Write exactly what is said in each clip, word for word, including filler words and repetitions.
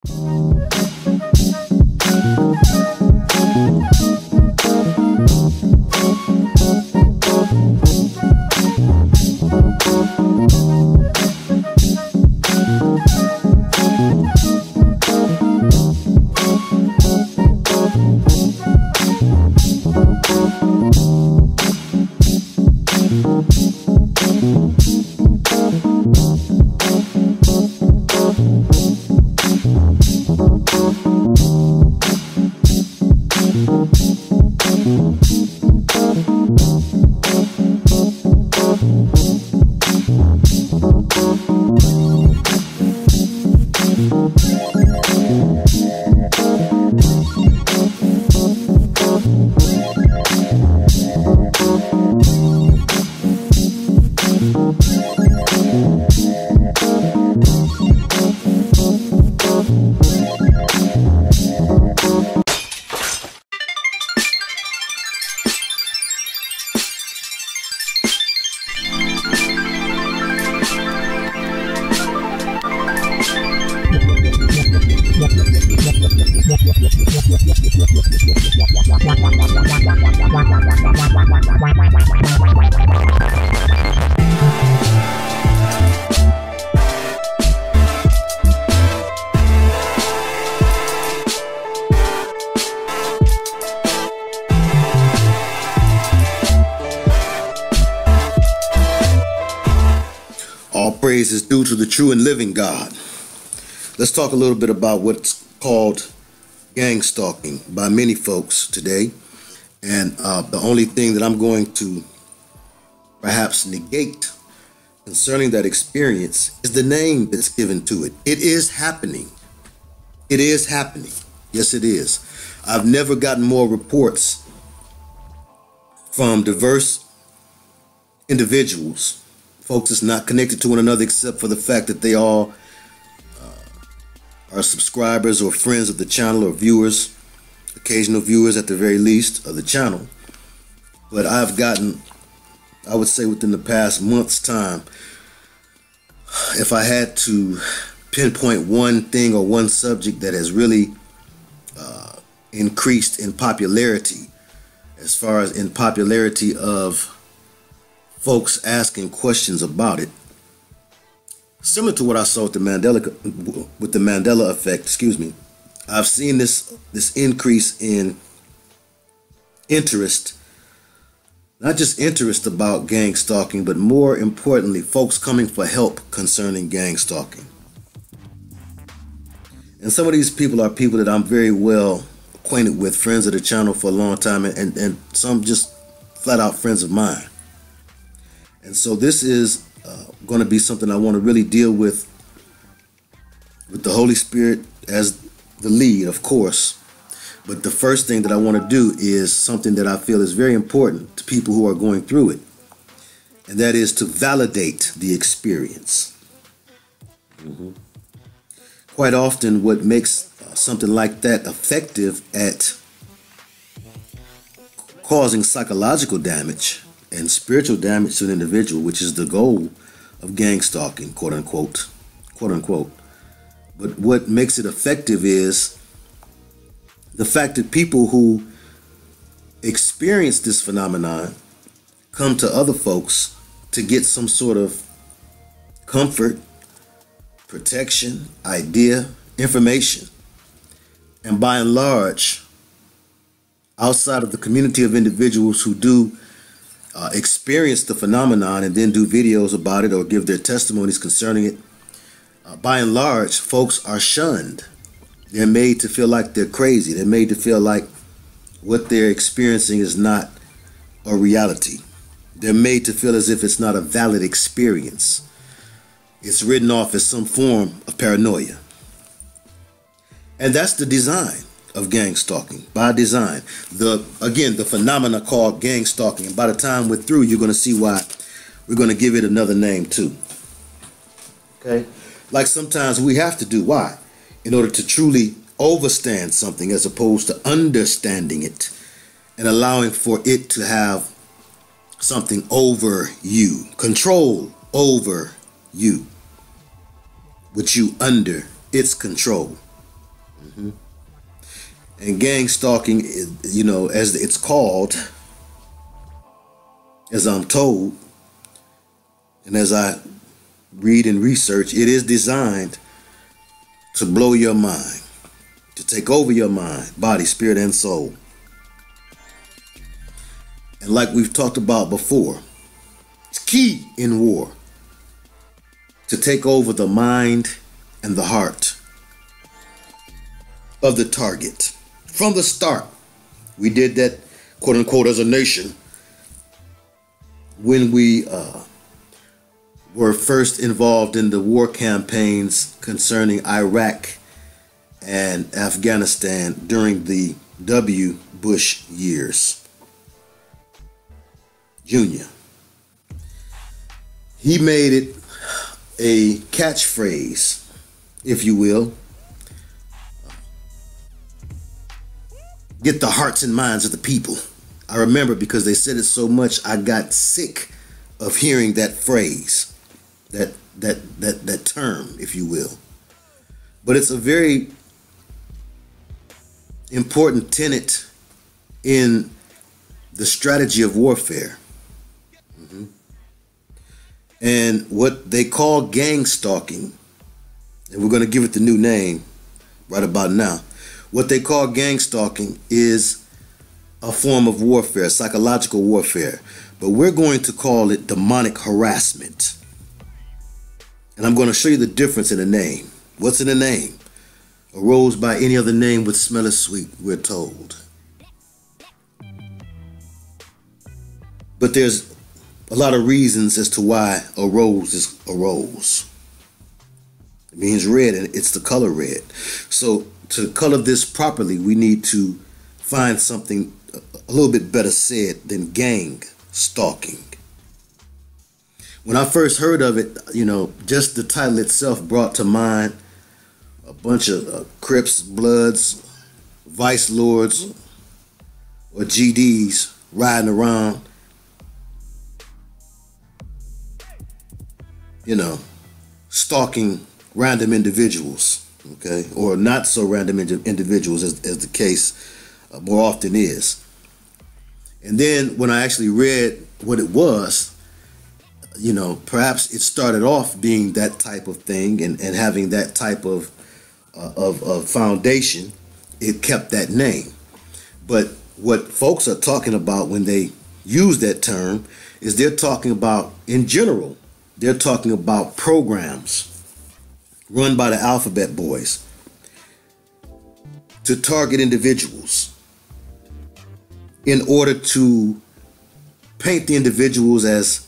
Praise is due to the true and living God. Let's talk a little bit about what's called gangstalking by many folks today. And uh, the only thing that I'm going to perhaps negate concerning that experience is the name that's given to it. It is happening. It is happening. Yes, it is. I've never gotten more reports from diverse individuals, folks that's not connected to one another except for the fact that they all uh, are subscribers or friends of the channel or viewers, occasional viewers at the very least of the channel. But I've gotten, I would say within the past month's time, if I had to pinpoint one thing or one subject that has really uh, increased in popularity, as far as in popularity of folks asking questions about it, similar to what I saw with the Mandela with the Mandela effect, excuse me, I've seen this this increase in interest, not just interest about gang stalking, but more importantly, folks coming for help concerning gang stalking. And some of these people are people that I'm very well acquainted with, friends of the channel for a long time, and, and some just flat out friends of mine. And so this is uh, going to be something I want to really deal with, with the Holy Spirit as the lead, of course. But the first thing that I want to do is something that I feel is very important to people who are going through it. And that is to validate the experience. Mm-hmm. Quite often what makes uh, something like that effective at causing psychological damage and spiritual damage to an individual, which is the goal of gang stalking, quote unquote, quote unquote. But what makes it effective is the fact that people who experience this phenomenon come to other folks to get some sort of comfort, protection, idea, information. And by and large, outside of the community of individuals who do Uh, experience the phenomenon and then do videos about it or give their testimonies concerning it, uh, by and large, folks are shunned. They're made to feel like they're crazy. They're made to feel like what they're experiencing is not a reality. They're made to feel as if it's not a valid experience. It's written off as some form of paranoia. And that's the design of gang stalking, by design. The again, the phenomena called gang stalking. And by the time we're through, you're going to see why we're going to give it another name too. Okay? Like sometimes we have to do. Why? In order to truly overstand something as opposed to understanding it and allowing for it to have something over you, control over you, with you under its control. Mm-hmm. And gang stalking, you know, as it's called, as I'm told, and as I read and research, it is designed to blow your mind, to take over your mind, body, spirit, and soul. And like we've talked about before, it's key in war to take over the mind and the heart of the target. From the start, we did that, quote unquote, as a nation when we uh, were first involved in the war campaigns concerning Iraq and Afghanistan during the W. Bush years. Junior. He made it a catchphrase, if you will. Get the hearts and minds of the people. I remember because they said it so much, I got sick of hearing that phrase, that that that that term, if you will. But it's a very important tenet in the strategy of warfare. Mm-hmm. And what they call gang stalking, and we're going to give it the new name right about now. What they call gang stalking is a form of warfare, psychological warfare, but we're going to call it demonic harassment. And I'm going to show you the difference in the name. What's in the name? A rose by any other name would smell as sweet, we're told. But there's a lot of reasons as to why a rose is a rose. It means red, and it's the color red. So to color this properly, we need to find something a little bit better said than gang stalking. When I first heard of it, you know, just the title itself brought to mind a bunch of uh, Crips, Bloods, Vice Lords, or G Ds riding around, you know, stalking random individuals, okay, or not so random ind- individuals as, as the case uh, more often is. And then when I actually read what it was, you know, perhaps it started off being that type of thing and, and having that type of, uh, of, of foundation, it kept that name. But what folks are talking about when they use that term is they're talking about, in general, they're talking about programs run by the alphabet boys to target individuals in order to paint the individuals as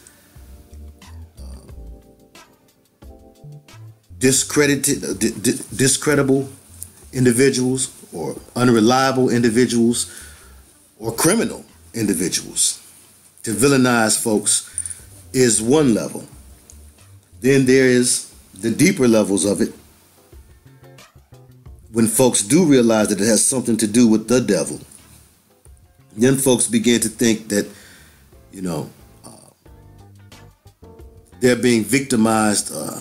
uh, discredited, uh, di- di- discreditable individuals, or unreliable individuals, or criminal individuals. To villainize folks is one level. Then there is the deeper levels of it, when folks do realize that it has something to do with the devil. Then folks begin to think that, you know, uh, they're being victimized uh,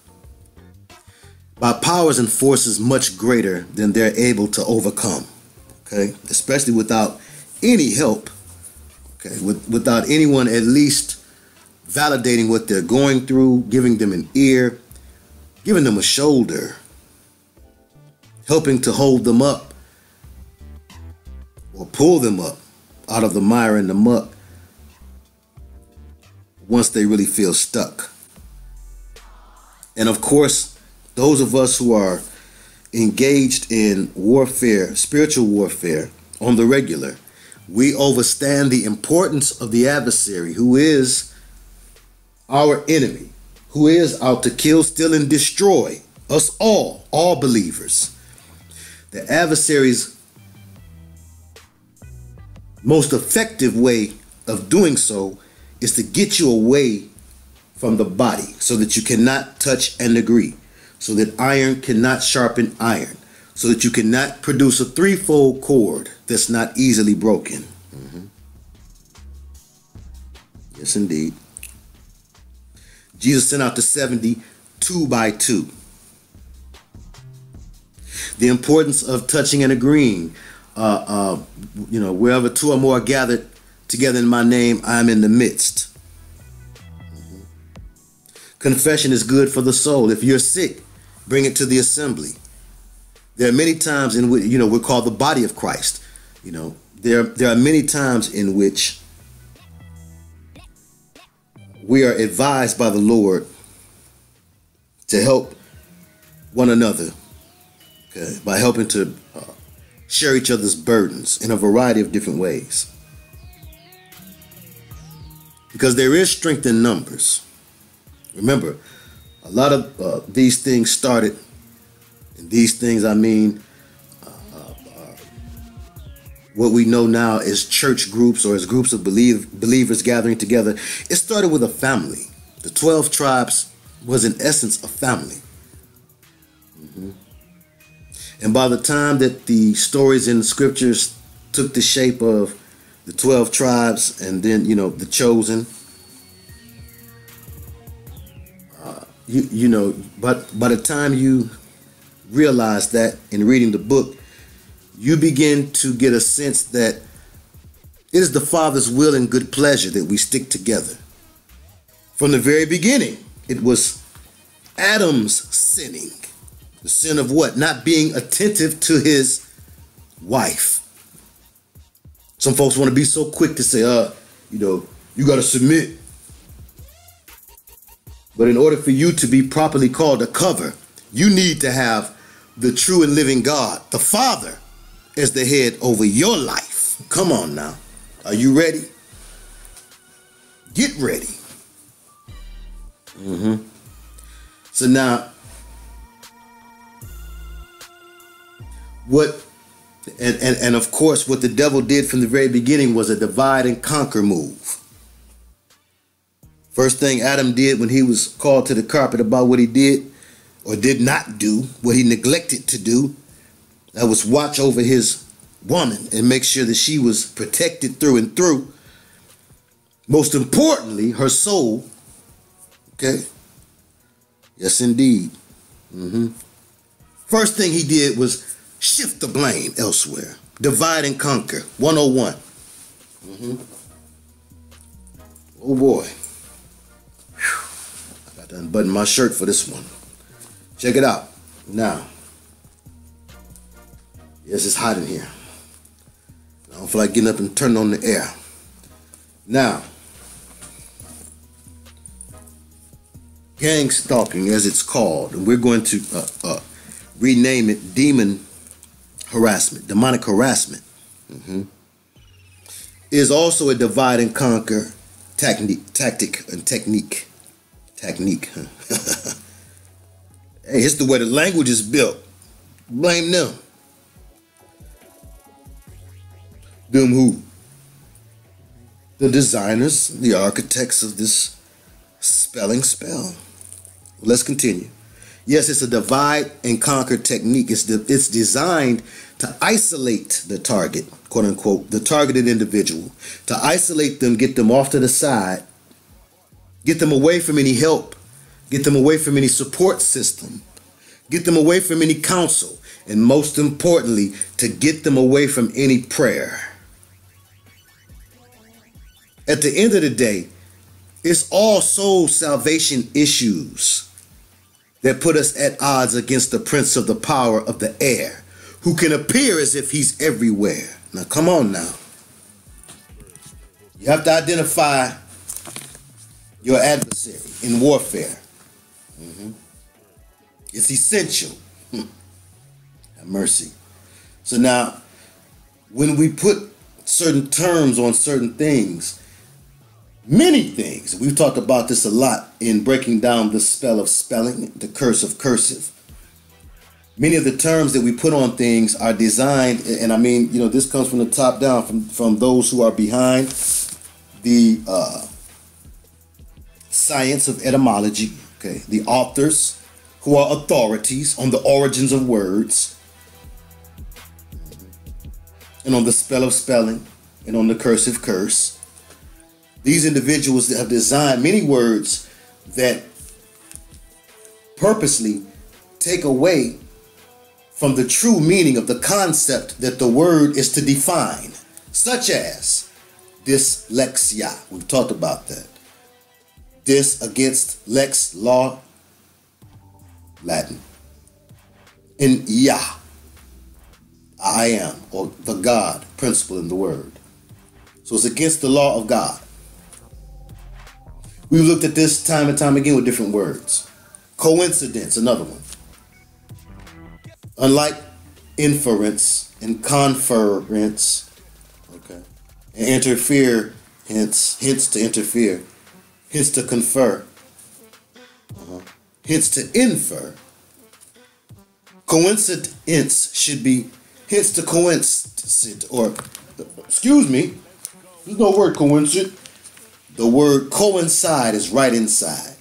by powers and forces much greater than they're able to overcome. Okay, especially without any help. Okay, with, without anyone at least validating what they're going through, giving them an ear, giving them a shoulder, helping to hold them up or pull them up out of the mire and the muck once they really feel stuck. And of course, those of us who are engaged in warfare, spiritual warfare on the regular, we understand the importance of the adversary, who is our enemy, who is out to kill, steal, and destroy us all, all believers. The adversary's most effective way of doing so is to get you away from the body so that you cannot touch and agree, so that iron cannot sharpen iron, so that you cannot produce a threefold cord that's not easily broken. Mm-hmm. Yes, indeed. Jesus sent out the seventy two by two. The importance of touching and agreeing. Uh, uh, you know, wherever two or more are gathered together in my name, I am in the midst. Mm-hmm. Confession is good for the soul. If you're sick, bring it to the assembly. There are many times in which, you know, we're called the body of Christ. You know, there, there are many times in which we are advised by the Lord to help one another, okay, by helping to uh, share each other's burdens in a variety of different ways. Because there is strength in numbers. Remember, a lot of uh, these things started, and these things I mean, uh, uh, uh, what we know now as church groups or as groups of believe, believers gathering together. It started with a family. The twelve tribes was in essence a family. Mm-hmm. And by the time that the stories in the scriptures took the shape of the twelve tribes and then, you know, the chosen, uh, you, you know, but by the time you realize that in reading the book, you begin to get a sense that it is the Father's will and good pleasure that we stick together. From the very beginning, it was Adam's sinning. The sin of what? Not being attentive to his wife. Some folks want to be so quick to say, uh, you know, you got to submit. But in order for you to be properly called a cover, you need to have the true and living God, the Father, as the head over your life. Come on now. Are you ready? Get ready. Mm-hmm. So now, what, and, and, and of course, what the devil did from the very beginning was a divide and conquer move. First thing Adam did when he was called to the carpet about what he did or did not do, what he neglected to do, that was watch over his woman and make sure that she was protected through and through. Most importantly, her soul. Okay? Yes, indeed. Mm-hmm. First thing he did was shift the blame elsewhere. Divide and conquer. one oh one. Mm-hmm. Oh boy. Whew. I got to unbutton my shirt for this one. Check it out. Now. Yes, it's hot in here. I don't feel like getting up and turning on the air. Now. Gangstalking, as it's called, and we're going to uh, uh, rename it demon harassment, demonic harassment, mm-hmm. is also a divide and conquer technique, tactic and technique. Technique. Huh? Hey, it's the way the language is built. Blame them. Them who? The designers, the architects of this spelling spell. Let's continue. Yes, it's a divide and conquer technique. It's, de it's designed to isolate the target, quote unquote, the targeted individual, to isolate them, get them off to the side, get them away from any help, get them away from any support system, get them away from any counsel, and most importantly, to get them away from any prayer. At the end of the day, it's all soul salvation issues that put us at odds against the prince of the power of the air, who can appear as if he's everywhere. Now, come on now. You have to identify your adversary in warfare. Mm-hmm. It's essential. Hmm. Have mercy. So now, when we put certain terms on certain things, many things. We've talked about this a lot in breaking down the spell of spelling, the curse of cursive. Many of the terms that we put on things are designed, and I mean, you know, this comes from the top down, from, from those who are behind the uh, science of etymology, okay, the authors who are authorities on the origins of words, and on the spell of spelling, and on the cursive curse. These individuals that have designed many words that purposely take away from the true meaning of the concept that the word is to define, such as dyslexia. We've talked about that. Dis against lex, law, Latin. And Yah, I am, or the God principle in the word. So it's against the law of God. We've looked at this time and time again with different words. Coincidence, another one. Unlike inference and conference, okay, and interfere, hence, hence to interfere, hence to confer, uh-huh. hence to infer. Coincidence should be hence to coincidence, or, excuse me, there's no word coincidence. The word coincide is right inside.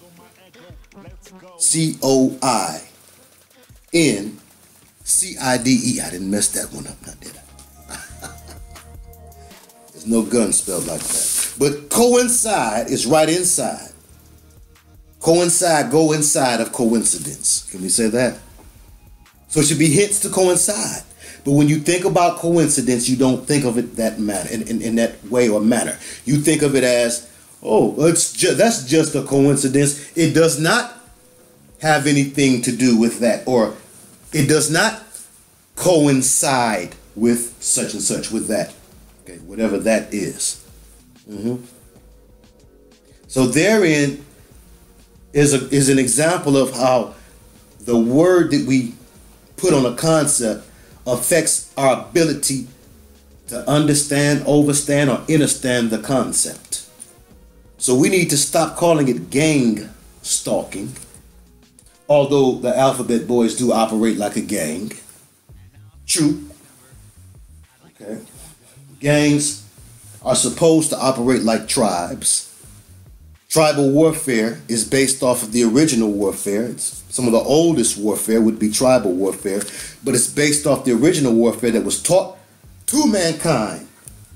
C O I N C I D E. I didn't mess that one up, now did I? There's no gun spelled like that. But coincide is right inside. Coincide, go inside of coincidence. Can we say that? So it should be hints to coincide. But when you think about coincidence, you don't think of it that manner, in, in, in that way or manner. You think of it as, oh, it's ju- that's just a coincidence. It does not have anything to do with that, or it does not coincide with such and such, with that. Okay, whatever that is. Mm-hmm. So therein is a, is an example of how the word that we put on a concept affects our ability to understand, overstand, or understand the concept. So we need to stop calling it gang stalking, although the alphabet boys do operate like a gang. True. Okay. Gangs are supposed to operate like tribes. Tribal warfare is based off of the original warfare. It's, some of the oldest warfare would be tribal warfare, but it's based off the original warfare that was taught to mankind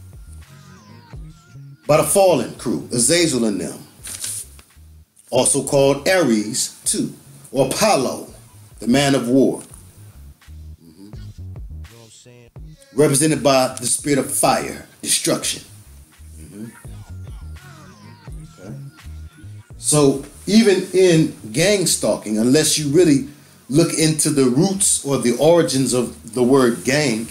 by the fallen crew, Azazel and them. Also called Ares too, or Apollo, the man of war. Mm-hmm. Represented by the spirit of fire, destruction. Mm-hmm. Okay. So even in gang stalking, unless you really look into the roots or the origins of the word gang,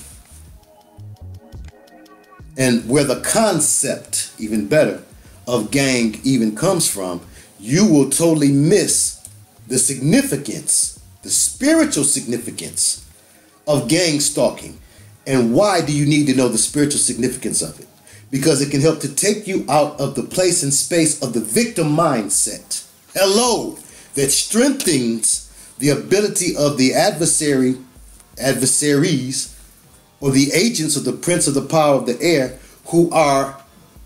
and where the concept, even better, of gang even comes from, you will totally miss the significance, the spiritual significance of gang stalking. And why do you need to know the spiritual significance of it? Because it can help to take you out of the place and space of the victim mindset. Hello, that strengthens the ability of the adversary, adversaries, or the agents of the prince of the power of the air, who are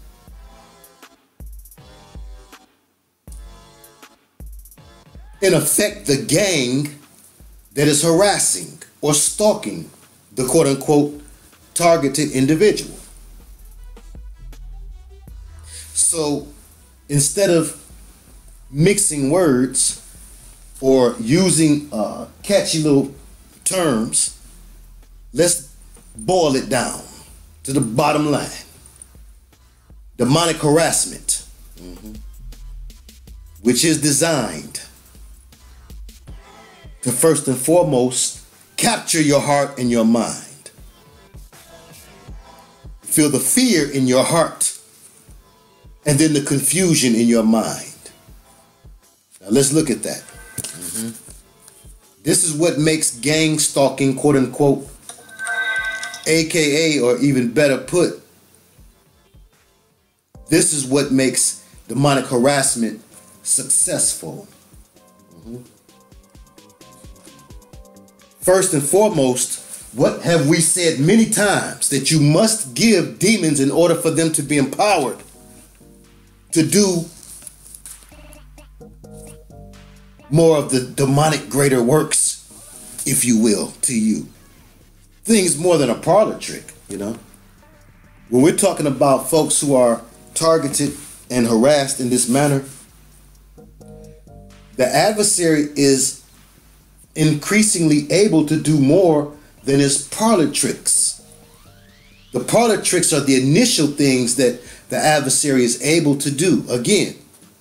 in effect the gang that is harassing or stalking the quote-unquote targeted individual. So instead of mixing words or using uh, catchy little terms, let's boil it down to the bottom line. Demonic harassment, mm-hmm. which is designed to first and foremost capture your heart and your mind. Feel the fear in your heart and then the confusion in your mind. Now let's look at that. Mm-hmm. This is what makes gang stalking, quote unquote, A K A, or even better put, this is what makes demonic harassment successful. Mm-hmm. First and foremost, what have we said many times? That you must give demons in order for them to be empowered to do more of the demonic greater works, if you will, to you. Things more than a parlor trick, you know. When we're talking about folks who are targeted and harassed in this manner, the adversary is increasingly able to do more than his parlor tricks. The parlor tricks are the initial things that the adversary is able to do. Again,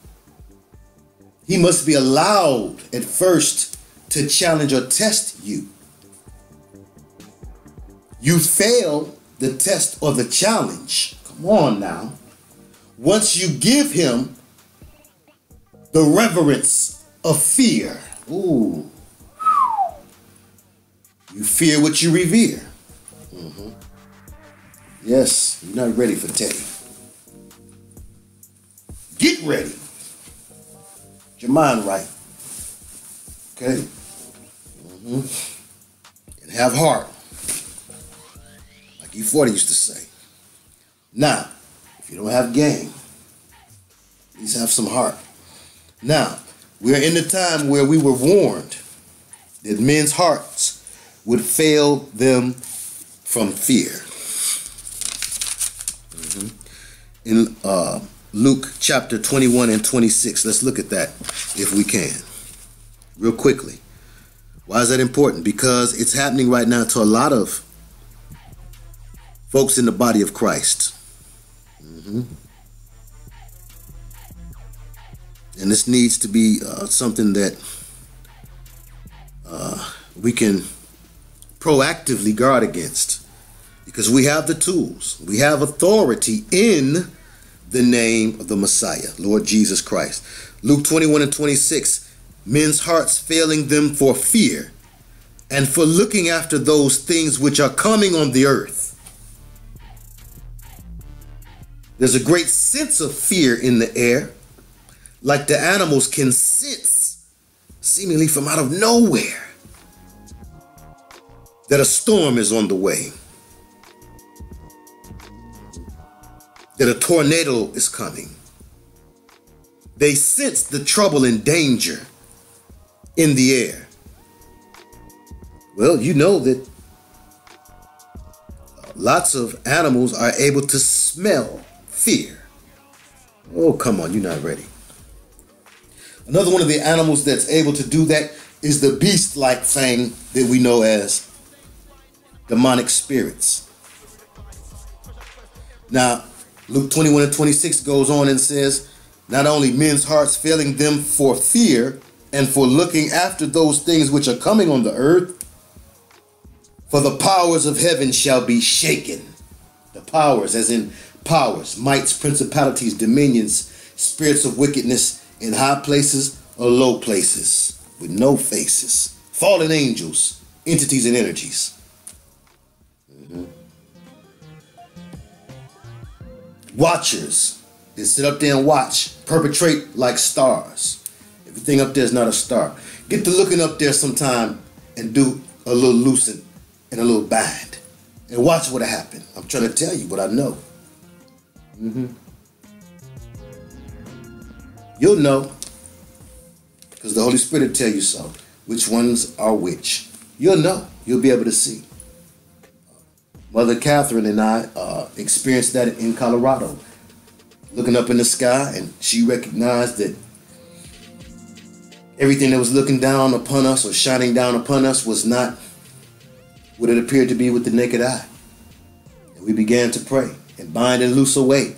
he must be allowed at first to challenge or test you. You fail the test or the challenge. Come on now. Once you give him the reverence of fear. Ooh. You fear what you revere. Mm-hmm. Yes, you're not ready for Teddy. Get ready. Get your mind right. Okay? Mm-hmm. And have heart. Like E forty used to say. Now, if you don't have game, at least have some heart. Now, we're in the time where we were warned that men's hearts would fail them from fear. Mm-hmm. In uh, Luke chapter twenty-one and twenty-six, let's look at that if we can, real quickly. Why is that important? Because it's happening right now to a lot of folks in the body of Christ. Mm-hmm. And this needs to be uh, something that uh, we can proactively guard against, because we have the tools. We have authority in the name of the Messiah, Lord Jesus Christ. Luke twenty-one and twenty-six, men's hearts failing them for fear and for looking after those things which are coming on the earth. There's a great sense of fear in the air, like the animals can sense, seemingly from out of nowhere, that a storm is on the way, that a tornado is coming. They sense the trouble and danger in the air. Well, you know that lots of animals are able to smell fear. Oh, come on, you're not ready. Another one of the animals that's able to do that is the beast-like thing that we know as demonic spirits. Now, Luke twenty-one and twenty-six goes on and says, not only men's hearts failing them for fear and for looking after those things which are coming on the earth, for the powers of heaven shall be shaken. The powers, as in powers, mights, principalities, dominions, spirits of wickedness in high places or low places with no faces, fallen angels, entities and energies. Mm-hmm. Watchers that sit up there and watch, perpetrate like stars. Everything up there is not a star. Get to looking up there sometime and do a little lucid and a little bind and watch what happened. I'm trying to tell you what I know. Mm-hmm. You'll know, because the Holy Spirit will tell you so, which ones are which. You'll know. You'll be able to see. Mother Catherine and I uh, experienced that in Colorado, looking up in the sky, and she recognized that everything that was looking down upon us or shining down upon us was not what it appeared to be with the naked eye. And we began to pray and bind and loose away.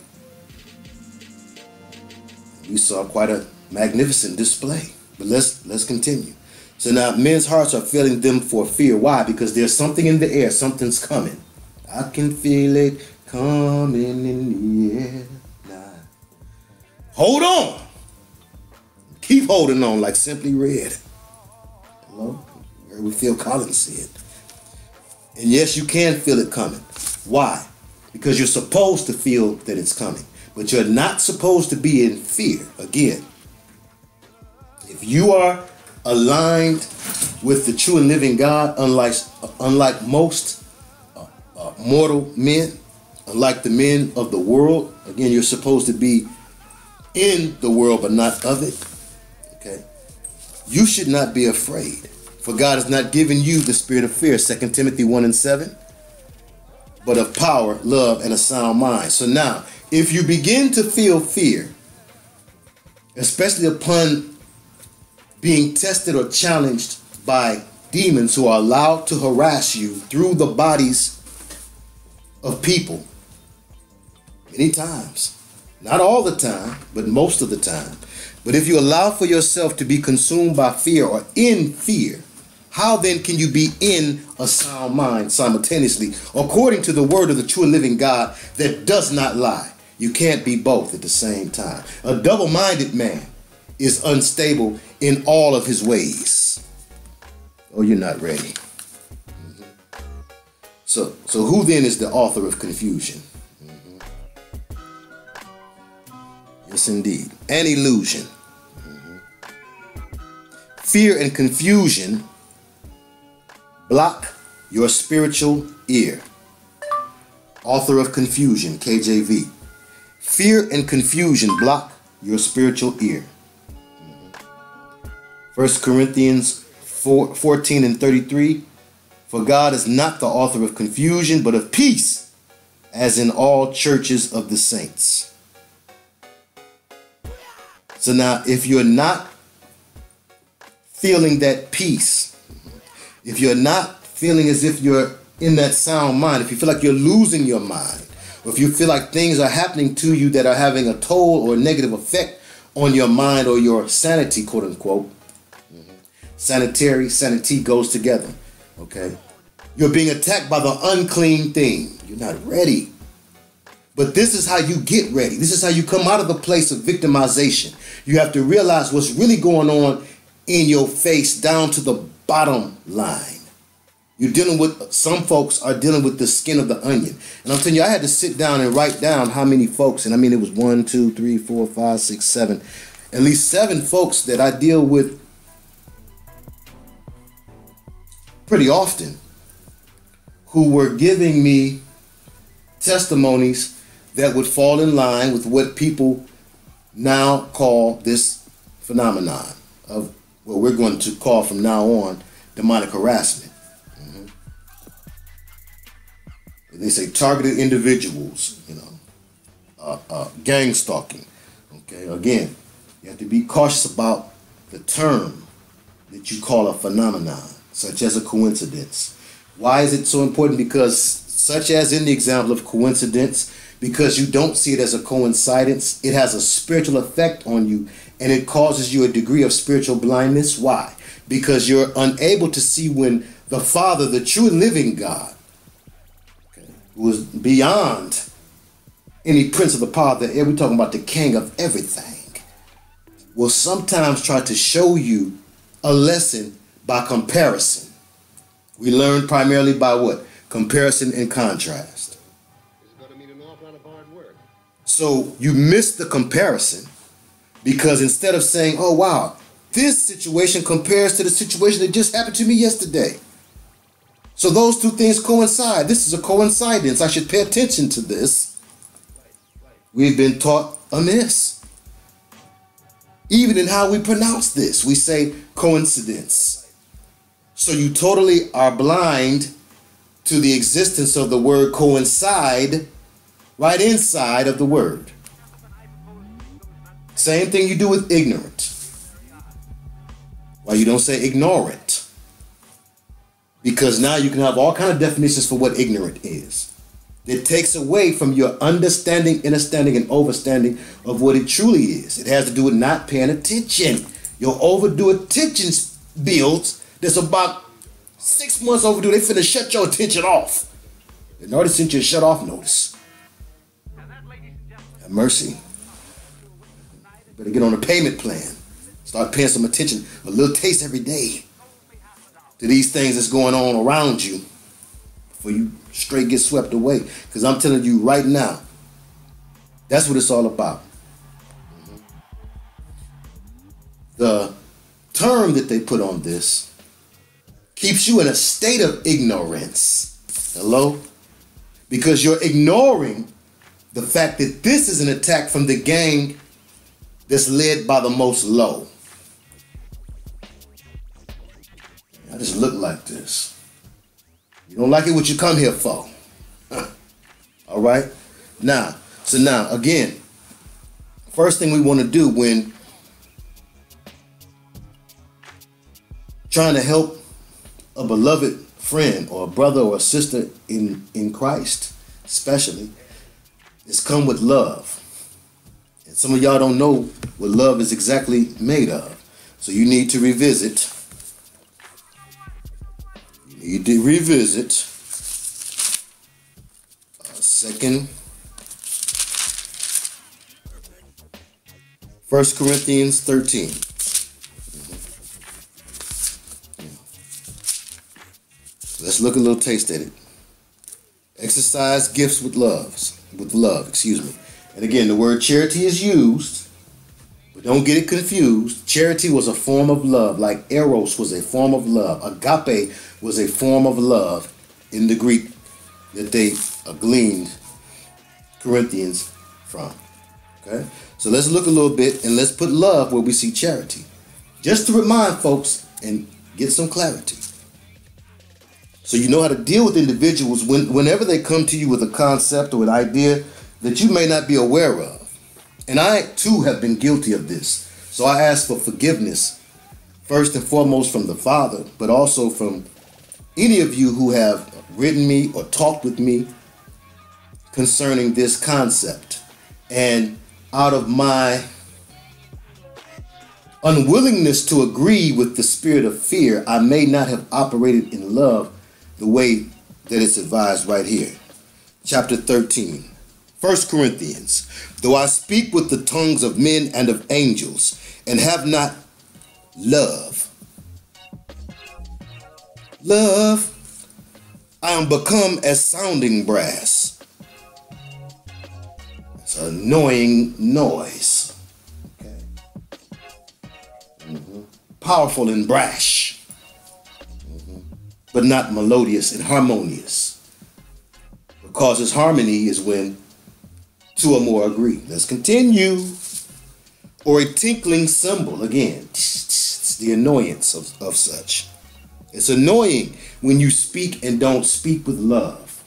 We saw quite a magnificent display. But let's let's continue. So now men's hearts are filling them for fear. Why? Because there's something in the air. Something's coming. I can feel it coming in the air now. Hold on. Keep holding on like Simply Red. Hello? You heard what Phil Collins said. And yes, you can feel it coming. Why? Because you're supposed to feel that it's coming. But you're not supposed to be in fear. Again, if you are aligned with the true and living God, unlike, unlike most uh, uh, mortal men, unlike the men of the world, again, you're supposed to be in the world but not of it. Okay? You should not be afraid, for God has not given you the spirit of fear, Second Timothy one and seven, but of power, love, and a sound mind. So now, if you begin to feel fear, especially upon being tested or challenged by demons who are allowed to harass you through the bodies of people. Many times. Not all the time, but most of the time. But if you allow for yourself to be consumed by fear or in fear, how then can you be in a sound mind simultaneously, according to the word of the true and living God that does not lie? You can't be both at the same time. A double-minded man is unstable in all of his ways. Oh, you're not ready. Mm-hmm. So, so who then is the author of confusion? Mm-hmm. Yes, indeed. An illusion. Mm-hmm. Fear and confusion block your spiritual ear. Author of confusion, K J V. Fear and confusion block your spiritual ear. First Corinthians four, fourteen and thirty-three. For God is not the author of confusion, but of peace, as in all churches of the saints. So now, if you're not feeling that peace, if you're not feeling as if you're in that sound mind, if you feel like you're losing your mind, or if you feel like things are happening to you that are having a toll or a negative effect on your mind or your sanity, quote unquote. Mm-hmm. Sanitary, sanity goes together. Okay. You're being attacked by the unclean thing. You're not ready. But this is how you get ready. This is how you come out of the place of victimization. You have to realize what's really going on in your face down to the bottom line. You're dealing with, some folks are dealing with the skin of the onion. And I'm telling you, I had to sit down and write down how many folks, and I mean it was one, two, three, four, five, six, seven, at least seven folks that I deal with pretty often who were giving me testimonies that would fall in line with what people now call this phenomenon of what we're going to call from now on demonic harassment. Mm-hmm. They say targeted individuals, you know, uh, uh, gang stalking. Okay, again, you have to be cautious about the term that you call a phenomenon, such as a coincidence. Why is it so important? Because, such as in the example of coincidence, because you don't see it as a coincidence, it has a spiritual effect on you, and it causes you a degree of spiritual blindness. Why? Because you're unable to see when the Father, the true and living God, okay, who is beyond any prince of the power of the air, we're talking about the king of everything, will sometimes try to show you a lesson by comparison. We learn primarily by what? Comparison and contrast. It's going to mean an awful lot of hard work. So you miss the comparison because instead of saying, oh wow, this situation compares to the situation that just happened to me yesterday. So those two things coincide. This is a coincidence. I should pay attention to this. We've been taught amiss. Even in how we pronounce this, we say coincidence. So you totally are blind to the existence of the word coincide right inside of the word. Same thing you do with ignorant. Why you don't say ignorant? Because now you can have all kind of definitions for what ignorant is. It takes away from your understanding, understanding, and overstanding of what it truly is. It has to do with not paying attention. Your overdue attention bills that's about six months overdue, they finna shut your attention off. They already sent you a shut off notice. Have mercy. You better get on a payment plan. Start paying some attention, a little taste every day to these things that's going on around you before you straight get swept away. Because I'm telling you right now, that's what it's all about. Mm-hmm. The term that they put on this keeps you in a state of ignorance. Hello? Because you're ignoring the fact that this is an attack from the gang that's led by the most low. I just look like this. You don't like it, what you come here for? All right? Now, so now, again, first thing we want to do when trying to help a beloved friend or a brother or a sister in, in Christ, especially, is come with love. And some of y'all don't know what love is exactly made of. So you need to revisit. You need to revisit uh, second First Corinthians thirteen. Let's look a little taste at it. Exercise gifts with loves, with love, excuse me. And again, the word charity is used, but don't get it confused. Charity was a form of love, like eros was a form of love. Agape was a form of love in the Greek that they uh, gleaned Corinthians from. Okay? So let's look a little bit and let's put love where we see charity. Just to remind folks and get some clarity. So you know how to deal with individuals when, whenever they come to you with a concept or an idea that you may not be aware of. And I too have been guilty of this. So I ask for forgiveness, first and foremost from the Father, but also from any of you who have written me or talked with me concerning this concept. And out of my unwillingness to agree with the spirit of fear, I may not have operated in love the way that it's advised right here. Chapter thirteen, First Corinthians. Though I speak with the tongues of men and of angels, and have not love, love, I am become as sounding brass. It's an annoying noise. Okay. Mm-hmm. Powerful and brash, but not melodious and harmonious. What causes harmony is when two or more agree. Let's continue. Or a tinkling cymbal. Again, it's the annoyance of, of such. It's annoying when you speak and don't speak with love.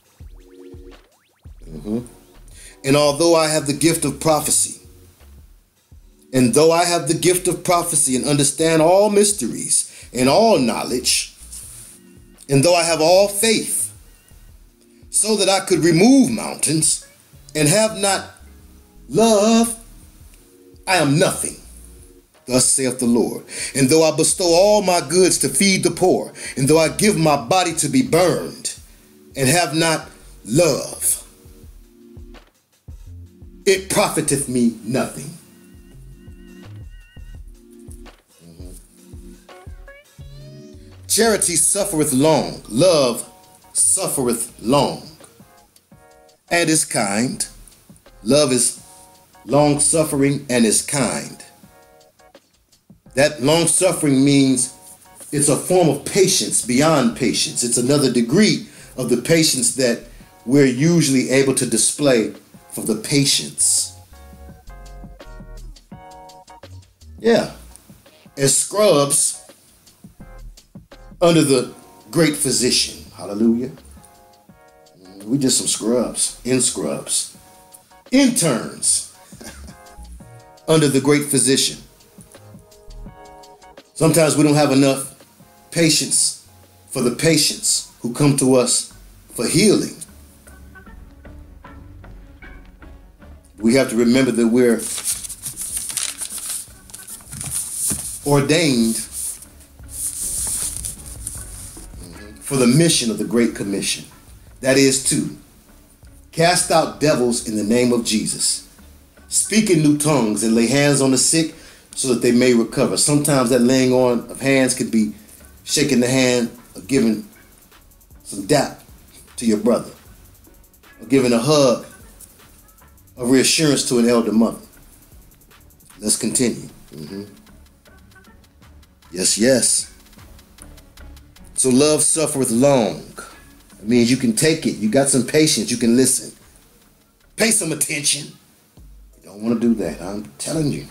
Mm-hmm. And although I have the gift of prophecy, and though I have the gift of prophecy and understand all mysteries and all knowledge, and though I have all faith, so that I could remove mountains, and have not love, I am nothing. Thus saith the Lord. And though I bestow all my goods to feed the poor, and though I give my body to be burned, and have not love, it profiteth me nothing. Charity suffereth long, love suffereth long, and is kind. Love is long-suffering and is kind. That long-suffering means it's a form of patience beyond patience. It's another degree of the patience that we're usually able to display for the patience. Yeah, as scrubs under the great physician. Hallelujah. We just some scrubs, in scrubs, interns under the great physician. Sometimes we don't have enough patience for the patients who come to us for healing. We have to remember that we're ordained for the mission of the Great Commission. That is to cast out devils in the name of Jesus, speak in new tongues, and lay hands on the sick so that they may recover. Sometimes that laying on of hands could be shaking the hand or giving some dap to your brother, or giving a hug of reassurance to an elder mother. Let's continue. Mm-hmm. Yes, yes. So love suffereth long. It means you can take it. You got some patience. You can listen. Pay some attention. You don't want to do that. I'm telling you.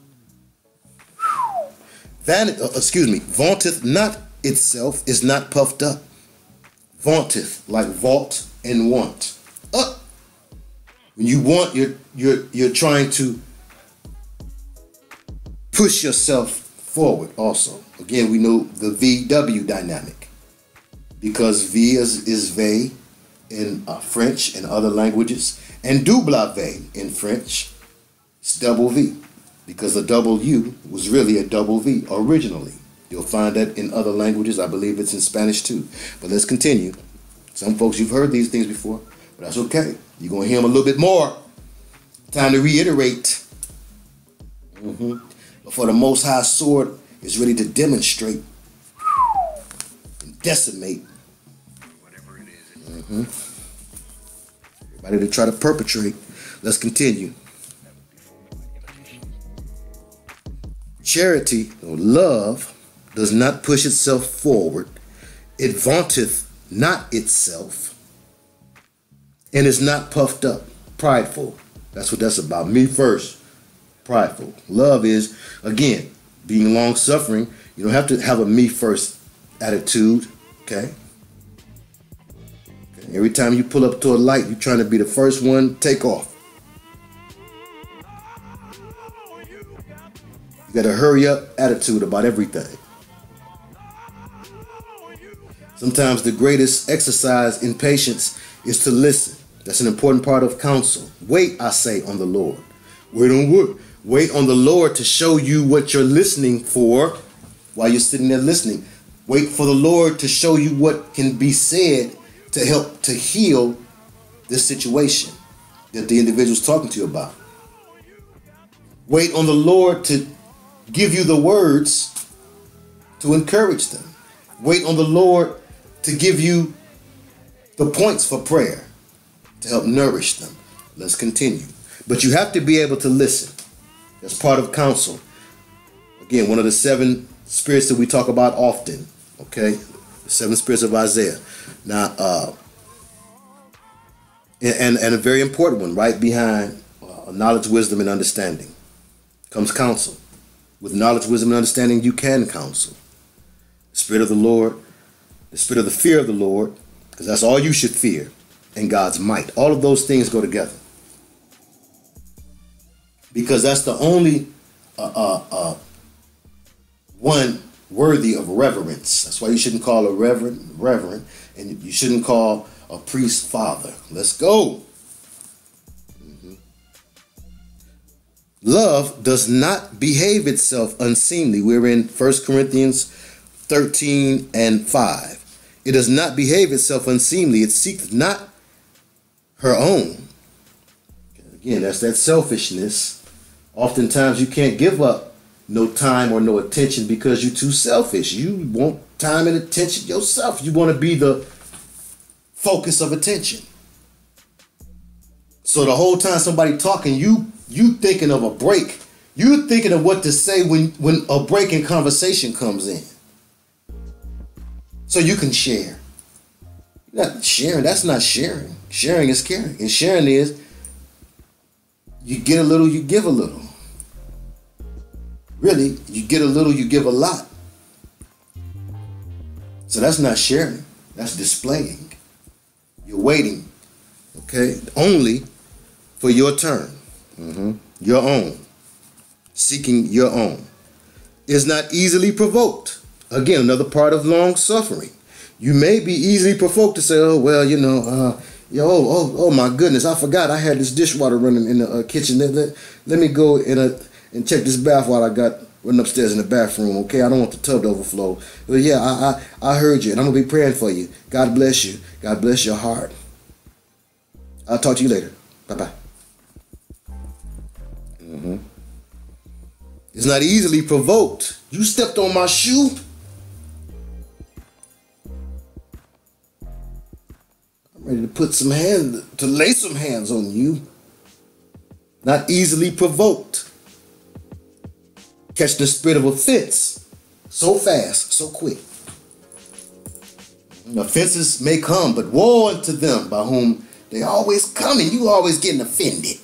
Vanity, uh, excuse me, vaunteth not itself, is not puffed up. Vaunteth, like vault and want. Up. When you want, you're you're you're trying to push yourself forward also. Again, we know the V W dynamic, because V is, is ve in uh, French and other languages, and double-ve in French. It's double V, because the double U was really a double V originally. You'll find that in other languages. I believe it's in Spanish too. But let's continue. Some folks, you've heard these things before, but that's okay. You're going to hear them a little bit more. Time to reiterate. Mm-hmm. For the Most High sword is ready to demonstrate and decimate. Whatever it is. Mm-hmm. Everybody to try to perpetrate. Let's continue. Charity or love does not push itself forward. It vaunteth not itself, and is not puffed up, prideful. That's what that's about. Me first. Prideful. Love is, again, being long-suffering. You don't have to have a me first attitude, okay? okay? Every time you pull up to a light, you're trying to be the first one, take off. You got a hurry up attitude about everything. Sometimes the greatest exercise in patience is to listen. That's an important part of counsel. Wait, I say, on the Lord. Wait on what? Wait on the Lord to show you what you're listening for while you're sitting there listening. Wait for the Lord to show you what can be said to help to heal this situation that the individual's talking to you about. Wait on the Lord to give you the words to encourage them. Wait on the Lord to give you the points for prayer to help nourish them. Let's continue. But you have to be able to listen. That's part of counsel. Again, one of the seven spirits that we talk about often. Okay? The seven spirits of Isaiah. Now, uh, and, and a very important one, right behind uh, knowledge, wisdom, and understanding comes counsel. With knowledge, wisdom, and understanding, you can counsel. The Spirit of the Lord, the spirit of the fear of the Lord, because that's all you should fear, and God's might. All of those things go together. Because that's the only uh, uh, uh, one worthy of reverence. That's why you shouldn't call a reverend reverend, and you shouldn't call a priest father. Let's go. Mm-hmm. Love does not behave itself unseemly. We're in First Corinthians thirteen and five. It does not behave itself unseemly. It seeketh not her own. Again, that's that selfishness. Oftentimes you can't give up no time or no attention because you're too selfish. You want time and attention yourself. You want to be the focus of attention. So the whole time somebody talking, you you thinking of a break. You thinking of what to say when, when a break in conversation comes in. So you can share. Not sharing, that's not sharing. Sharing is caring. And sharing is you get a little, you give a little. Really, you get a little, you give a lot. So that's not sharing. That's displaying. You're waiting, okay, only for your turn. Mm-hmm. Your own. Seeking your own. Is not easily provoked. Again, another part of long suffering. You may be easily provoked to say, oh, well, you know, uh, yo, oh, oh, oh my goodness, I forgot I had this dishwater running in the uh, kitchen. Let, let, let me go in a, and check this bath while I got running upstairs in the bathroom, okay? I don't want the tub to overflow. But yeah, I, I, I heard you, and I'm going to be praying for you. God bless you. God bless your heart. I'll talk to you later. Bye-bye. Mm-hmm. It's not easily provoked. You stepped on my shoe. I'm ready to put some hands, to lay some hands on you. Not easily provoked. Catch the spirit of offense so fast, so quick. Offenses may come, but woe unto them by whom they always come, and you always getting offended.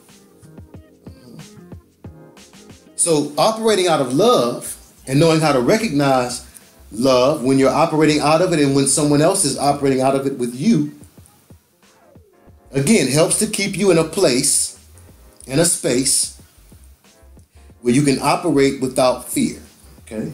So operating out of love and knowing how to recognize love when you're operating out of it and when someone else is operating out of it with you, again, helps to keep you in a place, in a space where you can operate without fear. Okay?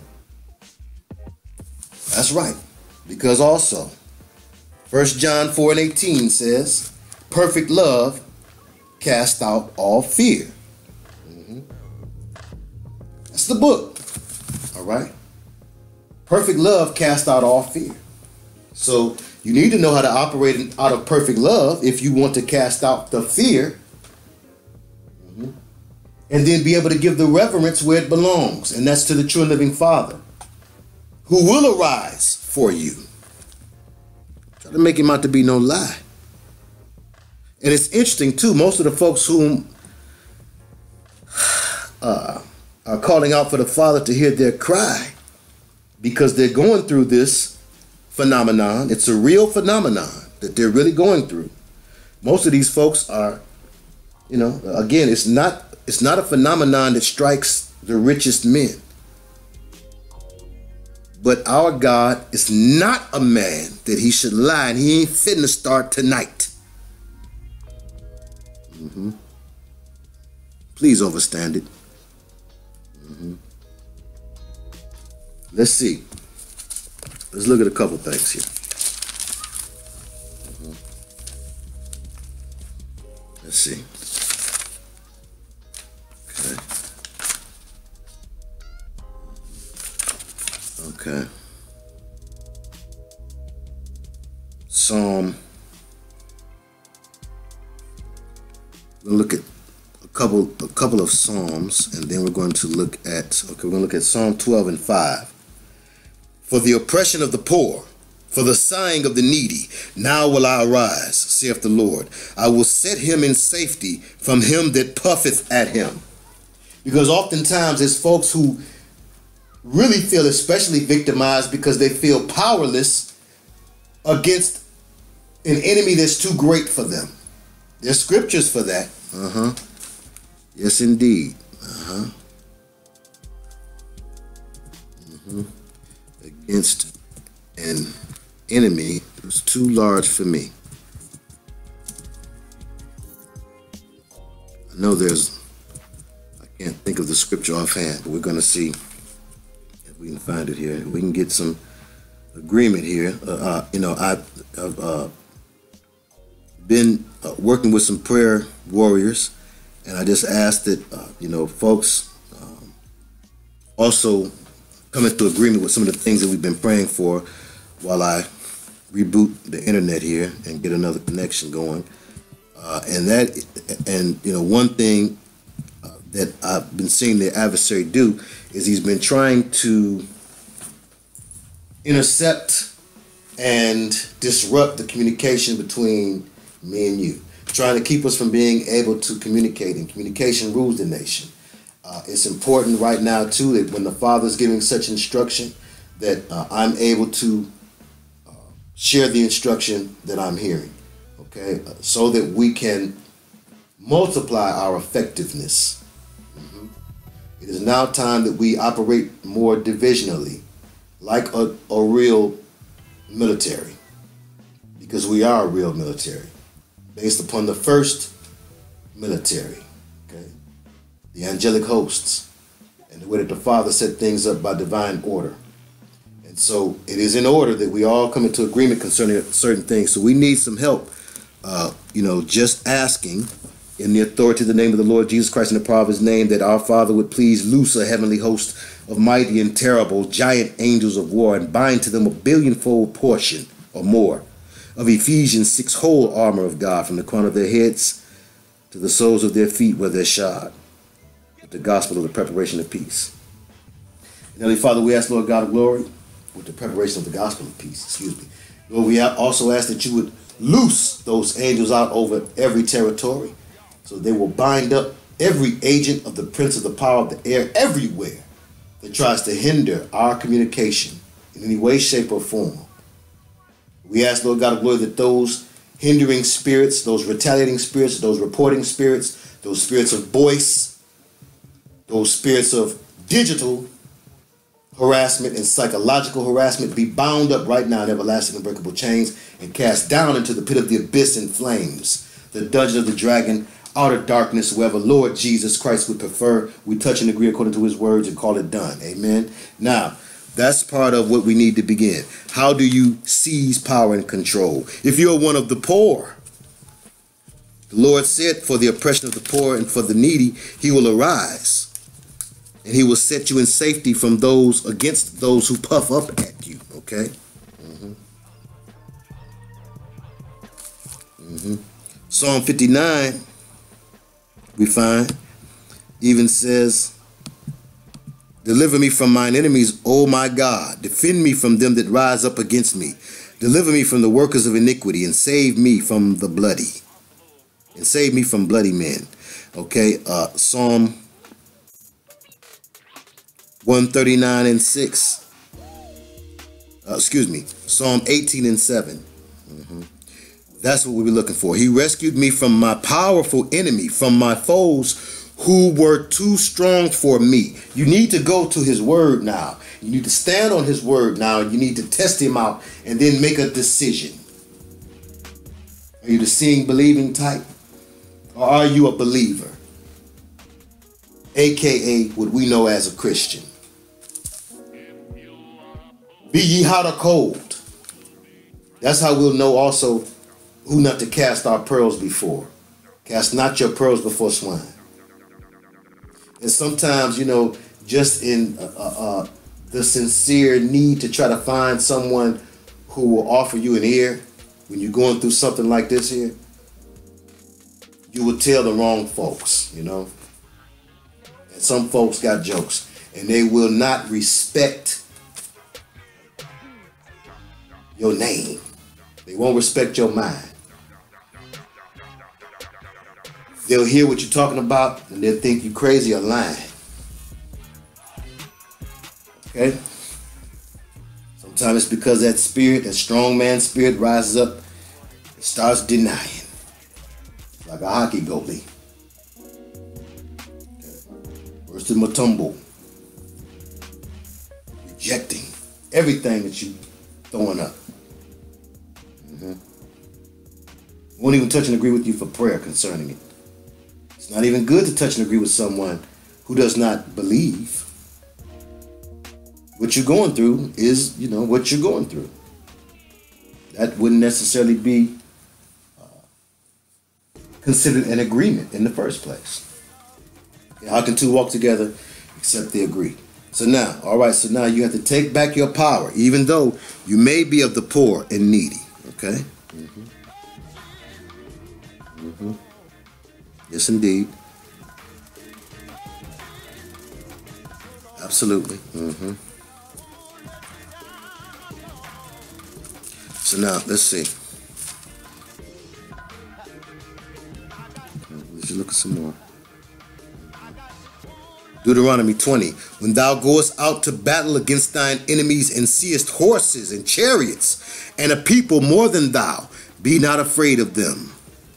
That's right. Because also, First John four and eighteen says, perfect love casts out all fear. Mm-hmm. That's the book. All right? Perfect love casts out all fear. So you need to know how to operate out of perfect love if you want to cast out the fear. Mm-hmm. And then be able to give the reverence where it belongs. And that's to the true and living Father, who will arise for you. Try to make him out to be no lie. And it's interesting too, most of the folks whom uh, are calling out for the Father to hear their cry, because they're going through this phenomenon. It's a real phenomenon that they're really going through. Most of these folks are, you know, again, it's not it's not a phenomenon that strikes the richest men. But our God is not a man that he should lie, and he ain't finna start tonight. Mm-hmm. Please understand it. Mm-hmm. Let's see. Let's look at a couple things here. Mm-hmm. Let's see. Okay. Okay. Psalm. We'll look at a couple a couple of Psalms, and then we're going to look at okay, we're going to look at Psalm twelve and five. For the oppression of the poor, for the sighing of the needy, now will I arise, saith the Lord. I will set him in safety from him that puffeth at him. Because oftentimes there's folks who really feel especially victimized because they feel powerless against an enemy that's too great for them. There's scriptures for that. Uh-huh. Yes, indeed. Uh-huh. Mm-hmm. Against an enemy who's too large for me. I know there's, I can't think of the scripture offhand, but we're going to see if we can find it here. We can get some agreement here. Uh, uh, you know, I've, I've uh, been uh, working with some prayer warriors, and I just asked that, uh, you know, folks um, also come into agreement with some of the things that we've been praying for while I reboot the internet here and get another connection going. Uh, and that, and you know, one thing uh, that I've been seeing the adversary do is he's been trying to intercept and disrupt the communication between me and you, trying to keep us from being able to communicate, and communication rules the nation. Uh, it's important right now too that when the Father's giving such instruction that uh, I'm able to uh, share the instruction that I'm hearing, okay, uh, so that we can multiply our effectiveness. Mm-hmm. It is now time that we operate more divisionally, like a, a real military, because we are a real military, based upon the first military, okay, the angelic hosts, and the way that the Father set things up by divine order. And so it is in order that we all come into agreement concerning certain things. So we need some help, uh, you know, just asking in the authority of the name of the Lord Jesus Christ and the power of his name that our Father would please loose a heavenly host of mighty and terrible giant angels of war and bind to them a billionfold portion or more of Ephesians six whole armor of God, from the crown of their heads to the soles of their feet where they're shod with the gospel of the preparation of peace. And Heavenly Father, we ask, Lord God of glory, with the preparation of the gospel of peace, excuse me. Lord, we also ask that you would loose those angels out over every territory, so they will bind up every agent of the prince of the power of the air everywhere that tries to hinder our communication in any way, shape, or form. We ask, Lord God of glory, that those hindering spirits, those retaliating spirits, those reporting spirits, those spirits of voice, those spirits of digital harassment and psychological harassment be bound up right now in everlasting unbreakable chains and cast down into the pit of the abyss in flames, the dungeon of the dragon, outer darkness, wherever Lord Jesus Christ would prefer. We touch and agree according to his words and call it done. Amen. Now, that's part of what we need to begin. How do you seize power and control? If you're one of the poor, the Lord said, for the oppression of the poor and for the needy, he will arise. And he will set you in safety from those, against those who puff up at you. Okay? Mm-hmm. Mm-hmm. Psalm fifty-nine, we find, even says, deliver me from mine enemies, O my God. Defend me from them that rise up against me. Deliver me from the workers of iniquity, and save me from the bloody. And save me from bloody men. Okay, uh, Psalm one thirty-nine and six. Uh, excuse me, Psalm eighteen and seven. Mm-hmm. That's what we'll be looking for. He rescued me from my powerful enemy, from my foes who were too strong for me. You need to go to his word now. You need to stand on his word now. You need to test him out and then make a decision. Are you the seeing, believing type? Or are you a believer? A K A what we know as a Christian. Be ye hot or cold. That's how we'll know also who not to cast our pearls before. Cast not your pearls before swine. And sometimes, you know, just in uh, uh, the sincere need to try to find someone who will offer you an ear when you're going through something like this here, you will tell the wrong folks, you know. And some folks got jokes, and they will not respect your name. They won't respect your mind. They'll hear what you're talking about, and they'll think you crazy or lying. Okay? Sometimes it's because that spirit, that strong man spirit rises up and starts denying. Like a hockey goalie. Okay. Versus Matumbo. Rejecting everything that you throwing up. Mm-hmm. Won't even touch and agree with you for prayer concerning it. It's not even good to touch and agree with someone who does not believe. What you're going through is, you know, what you're going through. That wouldn't necessarily be uh, considered an agreement in the first place. How can two walk together except they agree? So now, all right, so now you have to take back your power, even though you may be of the poor and needy. Okay? Mm-hmm. Mm-hmm. Yes, indeed. Absolutely. Mm-hmm. So now, let's see. Let's look at some more. Deuteronomy twenty. When thou goest out to battle against thine enemies and seest horses and chariots and a people more than thou, be not afraid of them.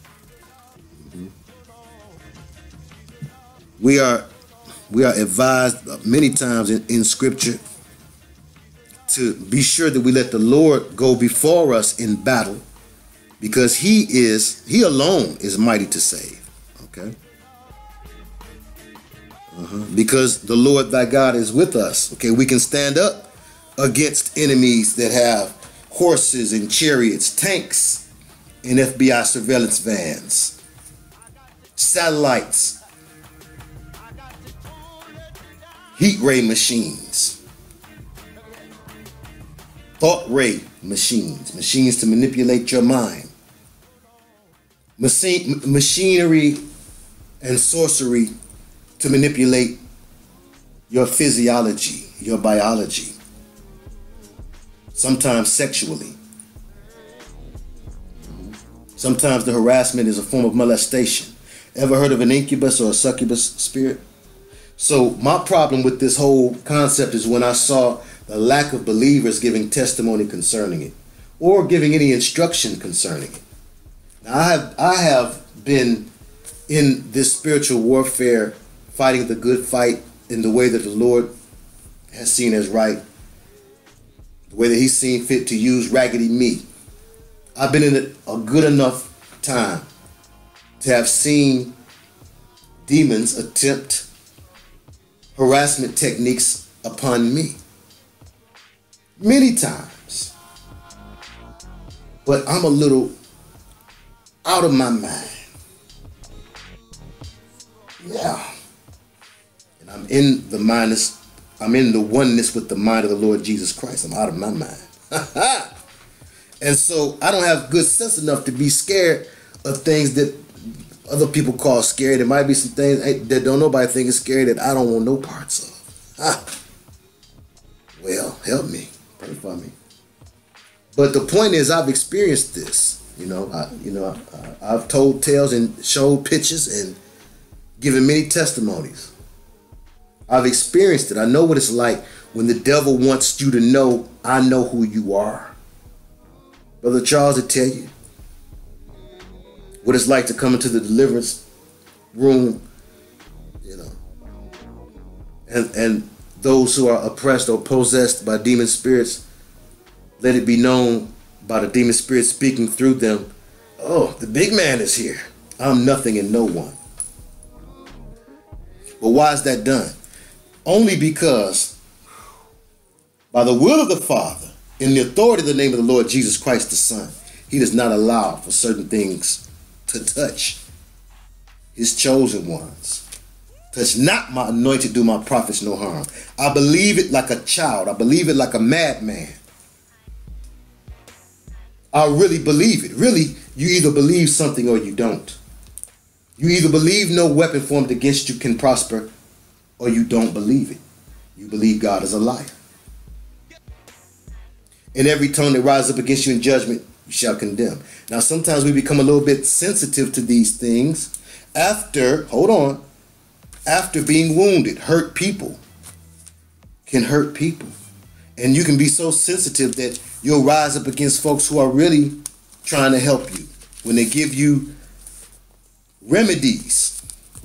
We are we are advised many times in, in scripture to be sure that we let the Lord go before us in battle, because he is, he alone is mighty to save. Okay? Uh-huh. Because the Lord thy God is with us. Okay, we can stand up against enemies that have horses and chariots, tanks and F B I surveillance vans, satellites, heat ray machines, thought ray machines, machines to manipulate your mind, Machine, machinery and sorcery to manipulate your physiology, your biology, sometimes sexually. Sometimes the harassment is a form of molestation. Ever heard of an incubus or a succubus spirit? So my problem with this whole concept is when I saw the lack of believers giving testimony concerning it, or giving any instruction concerning it. Now, I have I have been in this spiritual warfare, fighting the good fight in the way that the Lord has seen as right, the way that he's seen fit to use raggedy me. I've been in a good enough time to have seen demons attempt harassment techniques upon me. Many times. But I'm a little out of my mind. Yeah. And I'm in the minus, I'm in the oneness with the mind of the Lord Jesus Christ. I'm out of my mind. And so I don't have good sense enough to be scared of things that other people call scary. There might be some things that don't nobody think is scary that I don't want no parts of. Ah. Well, help me. Pray for me. But the point is, I've experienced this. You know, I, you know, I, I've told tales and showed pictures and given many testimonies. I've experienced it. I know what it's like when the devil wants you to know, I know who you are. Brother Charles will tell you what it's like to come into the deliverance room, you know, and and those who are oppressed or possessed by demon spirits, let it be known by the demon spirit speaking through them, oh, the big man is here. I'm nothing and no one. But why is that done? Only because by the will of the Father, in the authority of the name of the Lord Jesus Christ the Son, he does not allow for certain things to touch his chosen ones. Touch not my anointed, do my prophets no harm. I believe it like a child. I believe it like a madman. I really believe it. Really, you either believe something or you don't. You either believe no weapon formed against you can prosper, or you don't believe it. You believe God is a liar. And every tongue that rises up against you in judgment, you shall condemn. Now, sometimes we become a little bit sensitive to these things after, hold on, after being wounded. Hurt people can hurt people. And you can be so sensitive that you'll rise up against folks who are really trying to help you. When they give you remedies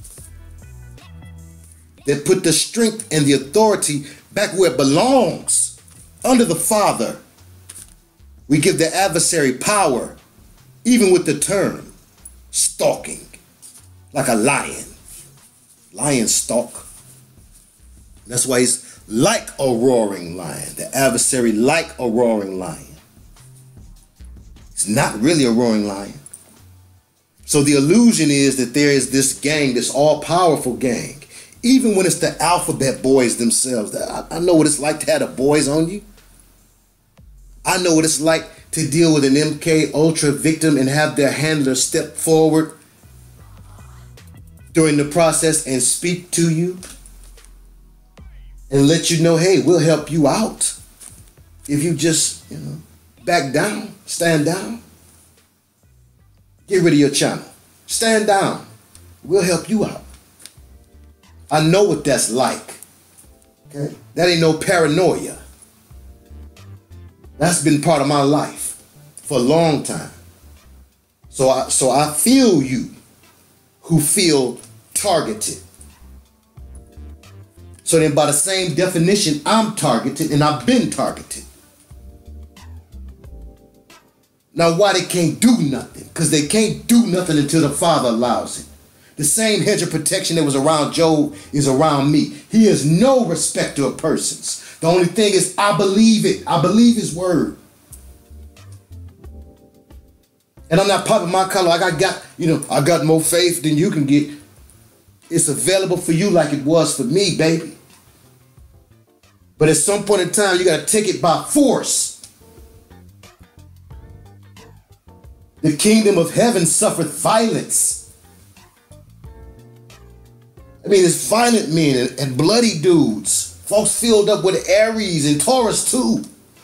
that put the strength and the authority back where it belongs, under the Father. We give the adversary power, even with the term stalking, like a lion. Lion stalk. That's why he's like a roaring lion. The adversary like a roaring lion. It's not really a roaring lion. So the illusion is that there is this gang, this all-powerful gang, even when it's the alphabet boys themselves. I, I know what it's like to have the boys on you. I know what it's like to deal with an M K Ultra victim and have their handler step forward during the process and speak to you and let you know, hey, we'll help you out if you just, you know, back down, stand down, get rid of your channel, stand down, we'll help you out. I know what that's like. Okay, that ain't no paranoia. That's been part of my life for a long time. So I, so I feel you who feel targeted. So then by the same definition, I'm targeted and I've been targeted. Now why they can't do nothing? Because they can't do nothing until the Father allows it. The same hedge of protection that was around Job is around me. He is no respecter of persons. The only thing is I believe it. I believe his word. And I'm not popping my collar. I got, you know, I got more faith than you can get. It's available for you like it was for me, baby. But at some point in time, you got to take it by force. The kingdom of heaven suffereth violence. I mean, it's violent men and, and bloody dudes. Folks filled up with Aries and Taurus too.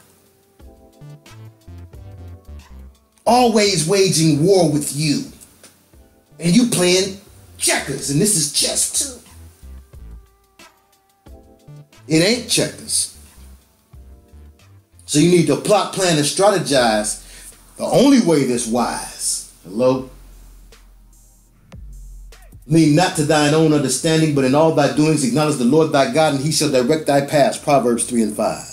Always waging war with you. And you playing checkers, and this is chess too. It ain't checkers. So you need to plot, plan, and strategize the only way that's wise. Hello? Lean not to thine own understanding, but in all thy doings acknowledge the Lord thy God, and he shall direct thy paths. Proverbs three and five.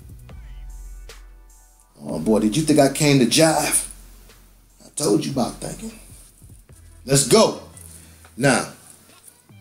Oh boy, did you think I came to jive? I told you about thinking. Let's go. Now,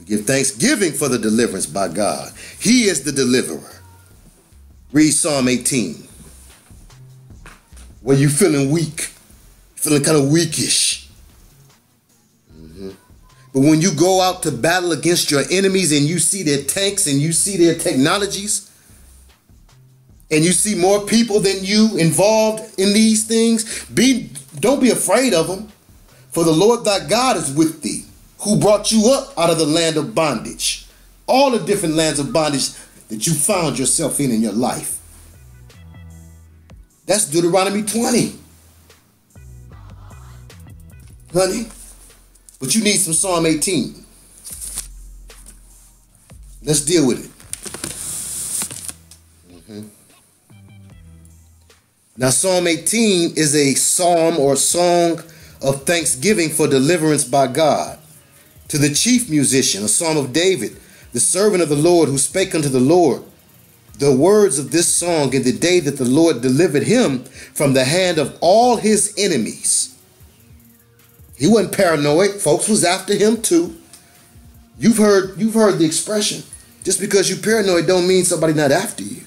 Give thanksgiving for the deliverance by God. He is the deliverer. Read Psalm eighteen. Where you feeling weak, feeling kind of weakish. Mm-hmm. But when you go out to battle against your enemies and you see their tanks and you see their technologies and you see more people than you involved in these things, be don't be afraid of them. For the Lord thy God is with thee, who brought you up out of the land of bondage. All the different lands of bondage that you found yourself in in your life. That's Deuteronomy twenty. Honey, but you need some Psalm eighteen. Let's deal with it. Mm-hmm. Now, Psalm eighteen is a psalm or song of thanksgiving for deliverance by God. To the chief musician, a psalm of David, the servant of the Lord, who spake unto the Lord the words of this song in the day that the Lord delivered him from the hand of all his enemies. He wasn't paranoid. Folks was after him too. You've heard, you've heard the expression. Just because you're paranoid don't mean somebody not after you.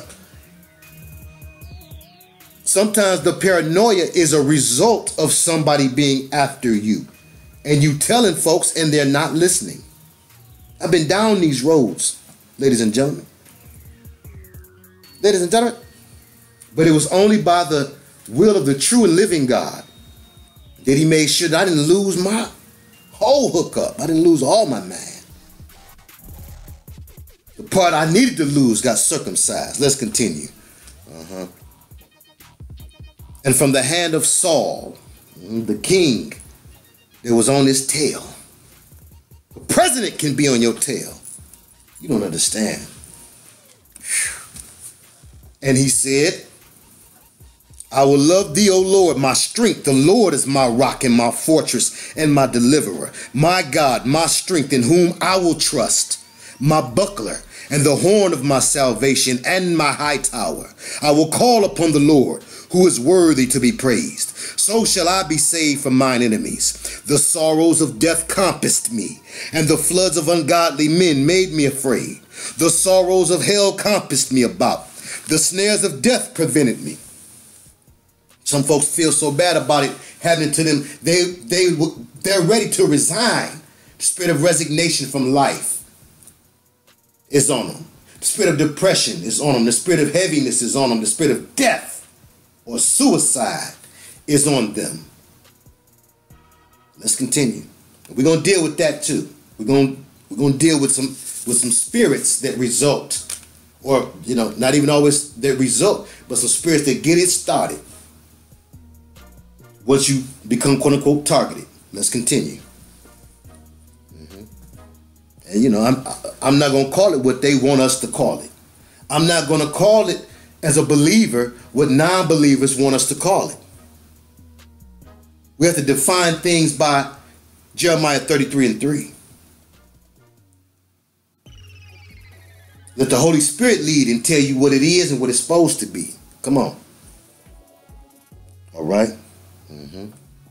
Sometimes the paranoia is a result of somebody being after you. And you telling folks and they're not listening. I've been down these roads, ladies and gentlemen. Ladies and gentlemen. But it was only by the will of the true and living God that he made sure that I didn't lose my whole hookup. I didn't lose all my man. The part I needed to lose got circumcised. Let's continue. Uh-huh. And from the hand of Saul, the king, that was on his tail. The president can be on your tail. You don't understand. And he said, I will love thee, O Lord, my strength. The Lord is my rock and my fortress and my deliverer. My God, my strength in whom I will trust. My buckler and the horn of my salvation and my high tower. I will call upon the Lord, who is worthy to be praised. So shall I be saved from mine enemies. The sorrows of death compassed me, and the floods of ungodly men made me afraid. The sorrows of hell compassed me about. The snares of death prevented me. Some folks feel so bad about it happening to them, they, they, they're ready to resign. The spirit of resignation from life is on them. The spirit of depression is on them. The spirit of heaviness is on them. The spirit of death or suicide is on them. Let's continue. We're going to deal with that too. We're going to, we're going to deal with some with some spirits that result, or you know, not even always that result, but some spirits that get it started once you become quote unquote targeted. Let's continue. Mm-hmm. And you know, I'm I'm not going to call it what they want us to call it. I'm not going to call it as a believer what non-believers want us to call it. We have to define things by Jeremiah thirty-three and three. Let the Holy Spirit lead and tell you what it is and what it's supposed to be. Come on. All right. Mm-hmm.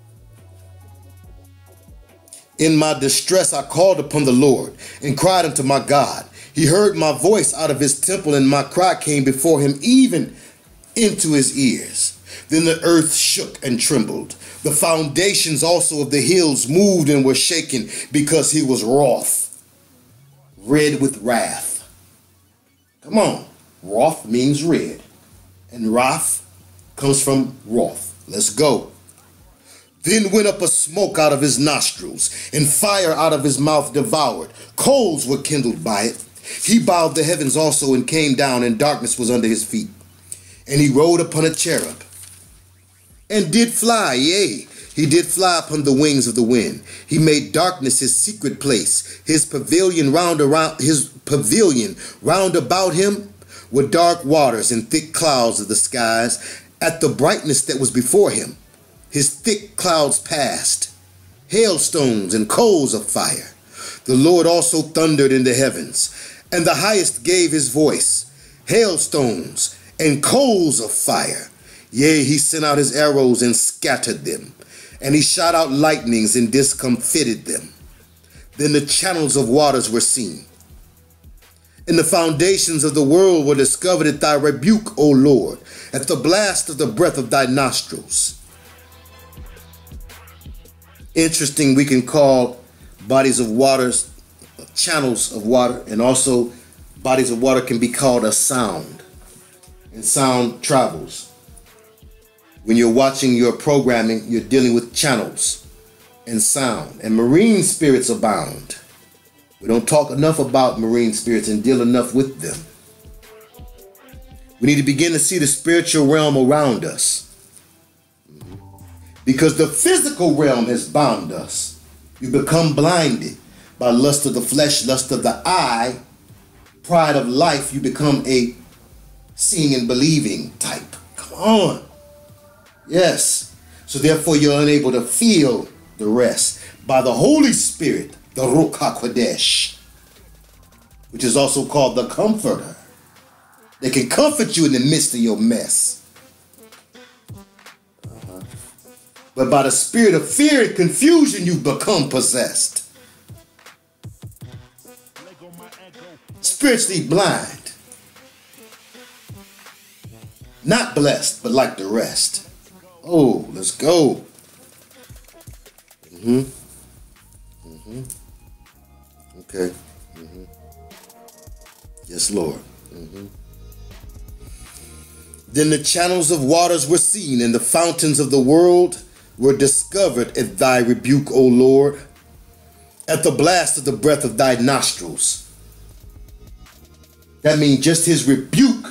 In my distress, I called upon the Lord and cried unto my God. He heard my voice out of his temple, and my cry came before him, even into his ears. Then the earth shook and trembled. The foundations also of the hills moved and were shaken, because he was wroth, red with wrath. Come on. Wroth means red. And wrath comes from wrath. Let's go. Then went up a smoke out of his nostrils, and fire out of his mouth devoured. Coals were kindled by it. He bowed the heavens also and came down, and darkness was under his feet. And he rode upon a cherub, and did fly, yea, he did fly upon the wings of the wind. He made darkness his secret place. His pavilion round around his pavilion round about him were dark waters and thick clouds of the skies. At the brightness that was before him, his thick clouds passed, hailstones and coals of fire. The Lord also thundered in the heavens, and the highest gave his voice, hailstones and coals of fire. Yea, he sent out his arrows and scattered them, and he shot out lightnings and discomfited them. Then the channels of waters were seen, and the foundations of the world were discovered at thy rebuke, O Lord, at the blast of the breath of thy nostrils. Interesting, we can call bodies of waters channels of water, and also bodies of water can be called a sound, and sound travels. When you're watching your programming, you're dealing with channels and sound, and marine spirits abound. We don't talk enough about marine spirits and deal enough with them. We need to begin to see the spiritual realm around us, because the physical realm has bound us. You become blinded by lust of the flesh, lust of the eye, pride of life. You become a seeing and believing type. Come on. Yes. So therefore you're unable to feel the rest. By the Holy Spirit, the Ruach HaKodesh, which is also called the Comforter. They can comfort you in the midst of your mess. Uh-huh. But by the spirit of fear and confusion, you become possessed. Spiritually blind. Not blessed, but like the rest. Oh, let's go. Mm-hmm. Mm-hmm. Okay. Mm-hmm. Yes, Lord. Mm-hmm. Then the channels of waters were seen, and the fountains of the world were discovered at thy rebuke, O Lord, at the blast of the breath of thy nostrils. That means just his rebuke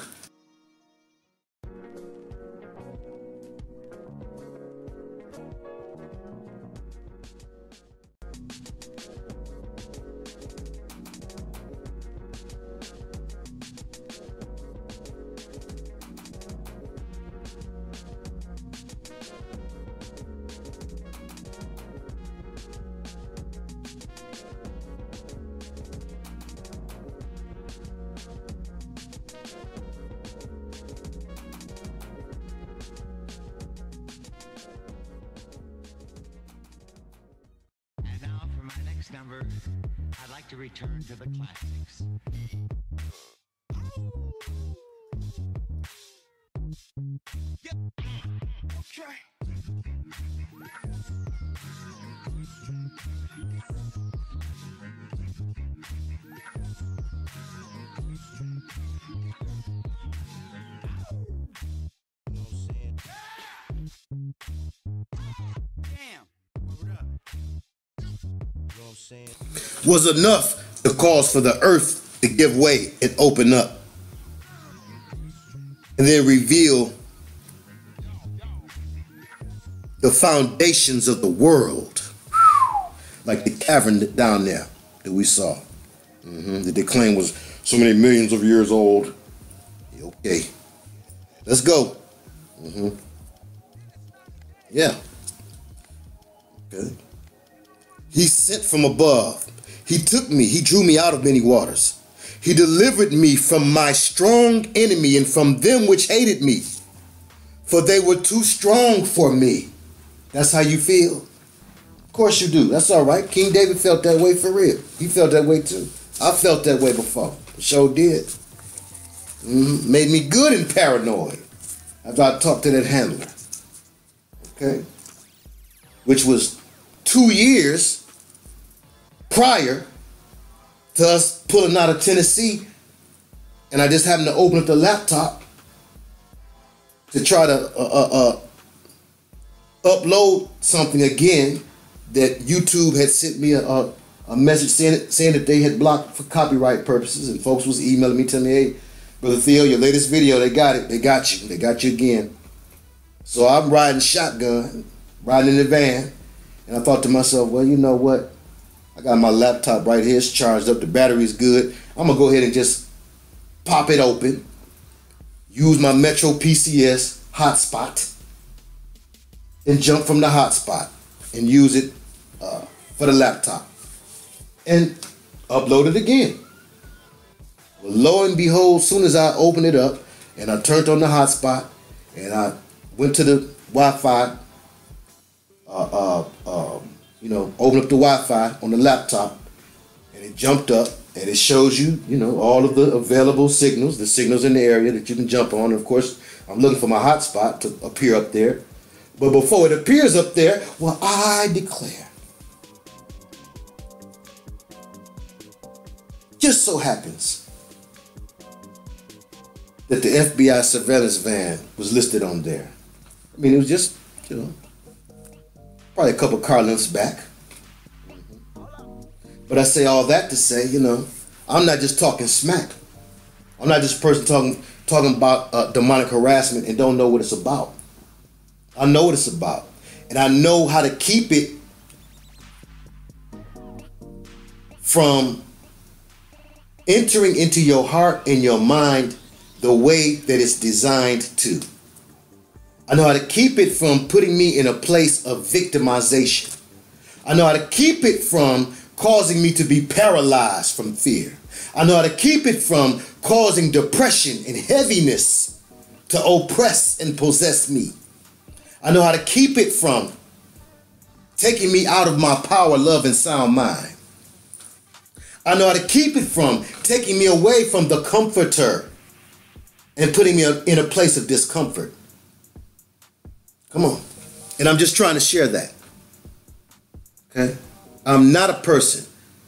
number, I'd like to return to the classics. Yep. Okay. was enough to cause for the earth to give way and open up, and then reveal the foundations of the world, like the cavern down there that we saw, mm-hmm. that they claim was so many millions of years old. Okay, let's go. Mm-hmm. Yeah. Okay. He sent from above. He took me. He drew me out of many waters. He delivered me from my strong enemy and from them which hated me, for they were too strong for me. That's how you feel? Of course you do. That's all right. King David felt that way for real. He felt that way too. I felt that way before. Sure did. Mm-hmm. Made me good and paranoid after I talked to that handler. Okay? Which was two years prior to us pulling out of Tennessee, and I just happened to open up the laptop to try to uh, uh, uh, upload something again that YouTube had sent me a, a, a message saying, saying that they had blocked for copyright purposes, and folks was emailing me telling me, hey, Brother Theo, your latest video, they got it, they got you, they got you again. So I'm riding shotgun, riding in the van, and I thought to myself, well, you know what? I got my laptop right here. It's charged up. The battery's good. I'm going to go ahead and just pop it open. Use my Metro P C S hotspot. And jump from the hotspot. And use it uh, for the laptop. And upload it again. Well, lo and behold, as soon as I opened it up and I turned on the hotspot and I went to the Wi-Fi, uh, uh, um, you know, open up the Wi-Fi on the laptop, and it jumped up, and it shows you, you know, all of the available signals, the signals in the area that you can jump on. And of course, I'm looking for my hotspot to appear up there. But before it appears up there, well, I declare. Just so happens that the F B I surveillance van was listed on there. I mean, it was just, you know, probably a couple car lengths back. But I say all that to say, you know, I'm not just talking smack. I'm not just a person talking talking about uh, demonic harassment and don't know what it's about. I know what it's about. And I know how to keep it from entering into your heart and your mind the way that it's designed to. I know how to keep it from putting me in a place of victimization. I know how to keep it from causing me to be paralyzed from fear. I know how to keep it from causing depression and heaviness to oppress and possess me. I know how to keep it from taking me out of my power, love, and sound mind. I know how to keep it from taking me away from the comforter and putting me in a place of discomfort. Come on. And I'm just trying to share that. Okay? I'm not a person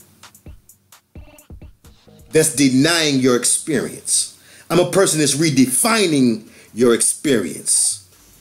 that's denying your experience. I'm a person that's redefining your experience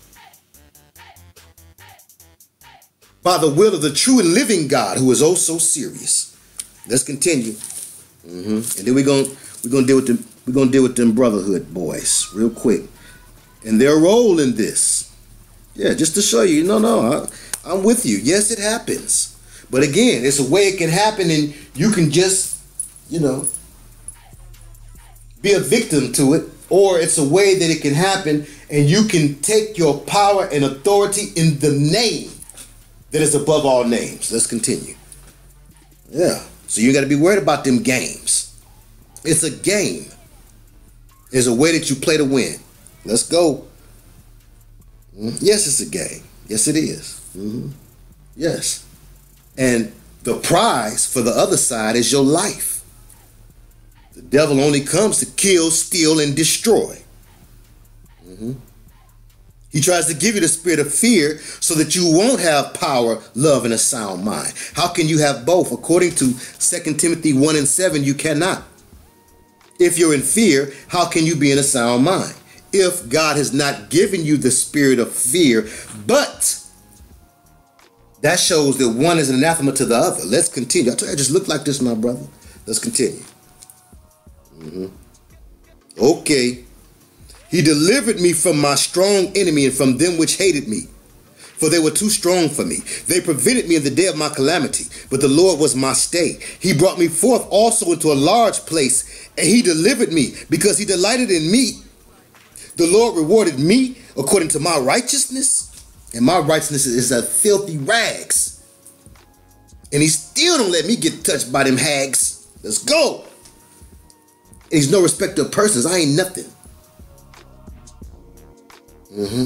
by the will of the true and living God, who is oh so serious. Let's continue. Mm-hmm. And then we're gonna we're gonna deal with them. We're gonna deal with them brotherhood boys real quick and their role in this. Yeah, just to show you. No, no, I, I'm with you. Yes, it happens. But again, it's a way it can happen, and you can just, you know, be a victim to it, or it's a way that it can happen, and you can take your power and authority in the name that is above all names. Let's continue. Yeah. So you got to be worried about them games. It's a game. It's a way that you play to win. Let's go. Mm-hmm. Yes, it's a game. Yes, it is. Mm-hmm. Yes. And the prize for the other side is your life. The devil only comes to kill, steal, and destroy. Mm-hmm. He tries to give you the spirit of fear so that you won't have power, love, and a sound mind. How can you have both? According to Second Timothy one and seven, you cannot. If you're in fear, how can you be in a sound mind? If God has not given you the spirit of fear, but that shows that one is an anathema to the other. Let's continue. I told you I just look like this, my brother. Let's continue. Mm-hmm. Okay. He delivered me from my strong enemy and from them which hated me, for they were too strong for me. They prevented me in the day of my calamity, but the Lord was my stay. He brought me forth also into a large place, and he delivered me because he delighted in me. The Lord rewarded me according to my righteousness, and my righteousness is a filthy rags. And he still don't let me get touched by them hags. Let's go. And he's no respecter of persons. I ain't nothing. Mm-hmm.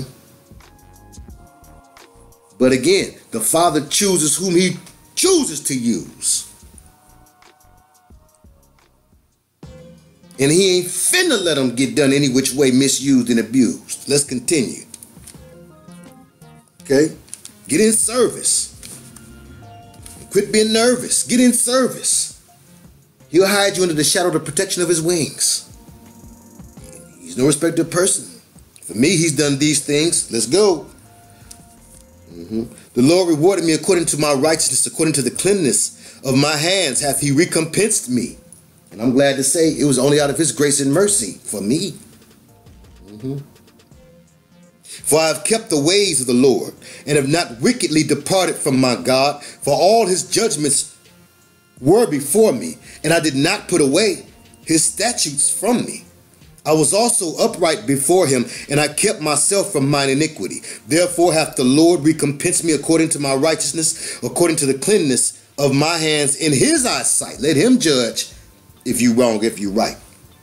But again, the Father chooses whom he chooses to use. And he ain't finna let them get done any which way, misused and abused. Let's continue. Okay? Get in service. Quit being nervous. Get in service. He'll hide you under the shadow of the protection of his wings. He's no respecter of person. For me, he's done these things. Let's go. Mm-hmm. The Lord rewarded me according to my righteousness, according to the cleanness of my hands hath he recompensed me. And I'm glad to say it was only out of his grace and mercy for me. Mm-hmm. For I have kept the ways of the Lord and have not wickedly departed from my God, for all his judgments were before me, and I did not put away his statutes from me. I was also upright before him, and I kept myself from mine iniquity. Therefore hath the Lord recompensed me according to my righteousness, according to the cleanness of my hands in his eyesight. Let him judge if you wrong, if you right.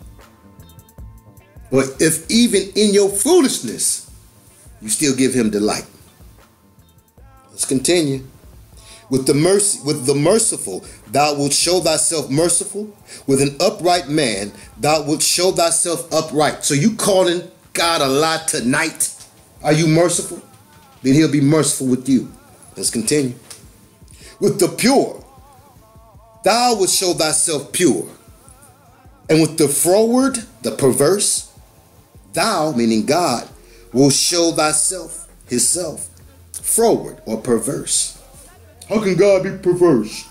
But if even in your foolishness, you still give him delight. Let's continue. With the mercy, with the merciful, thou wilt show thyself merciful. With an upright man, thou wilt show thyself upright. So you calling God a lie tonight? Are you merciful? Then he'll be merciful with you. Let's continue. With the pure, thou wilt show thyself pure. And with the froward, the perverse, thou, meaning God, will show thyself, himself, froward or perverse. How can God be perverse?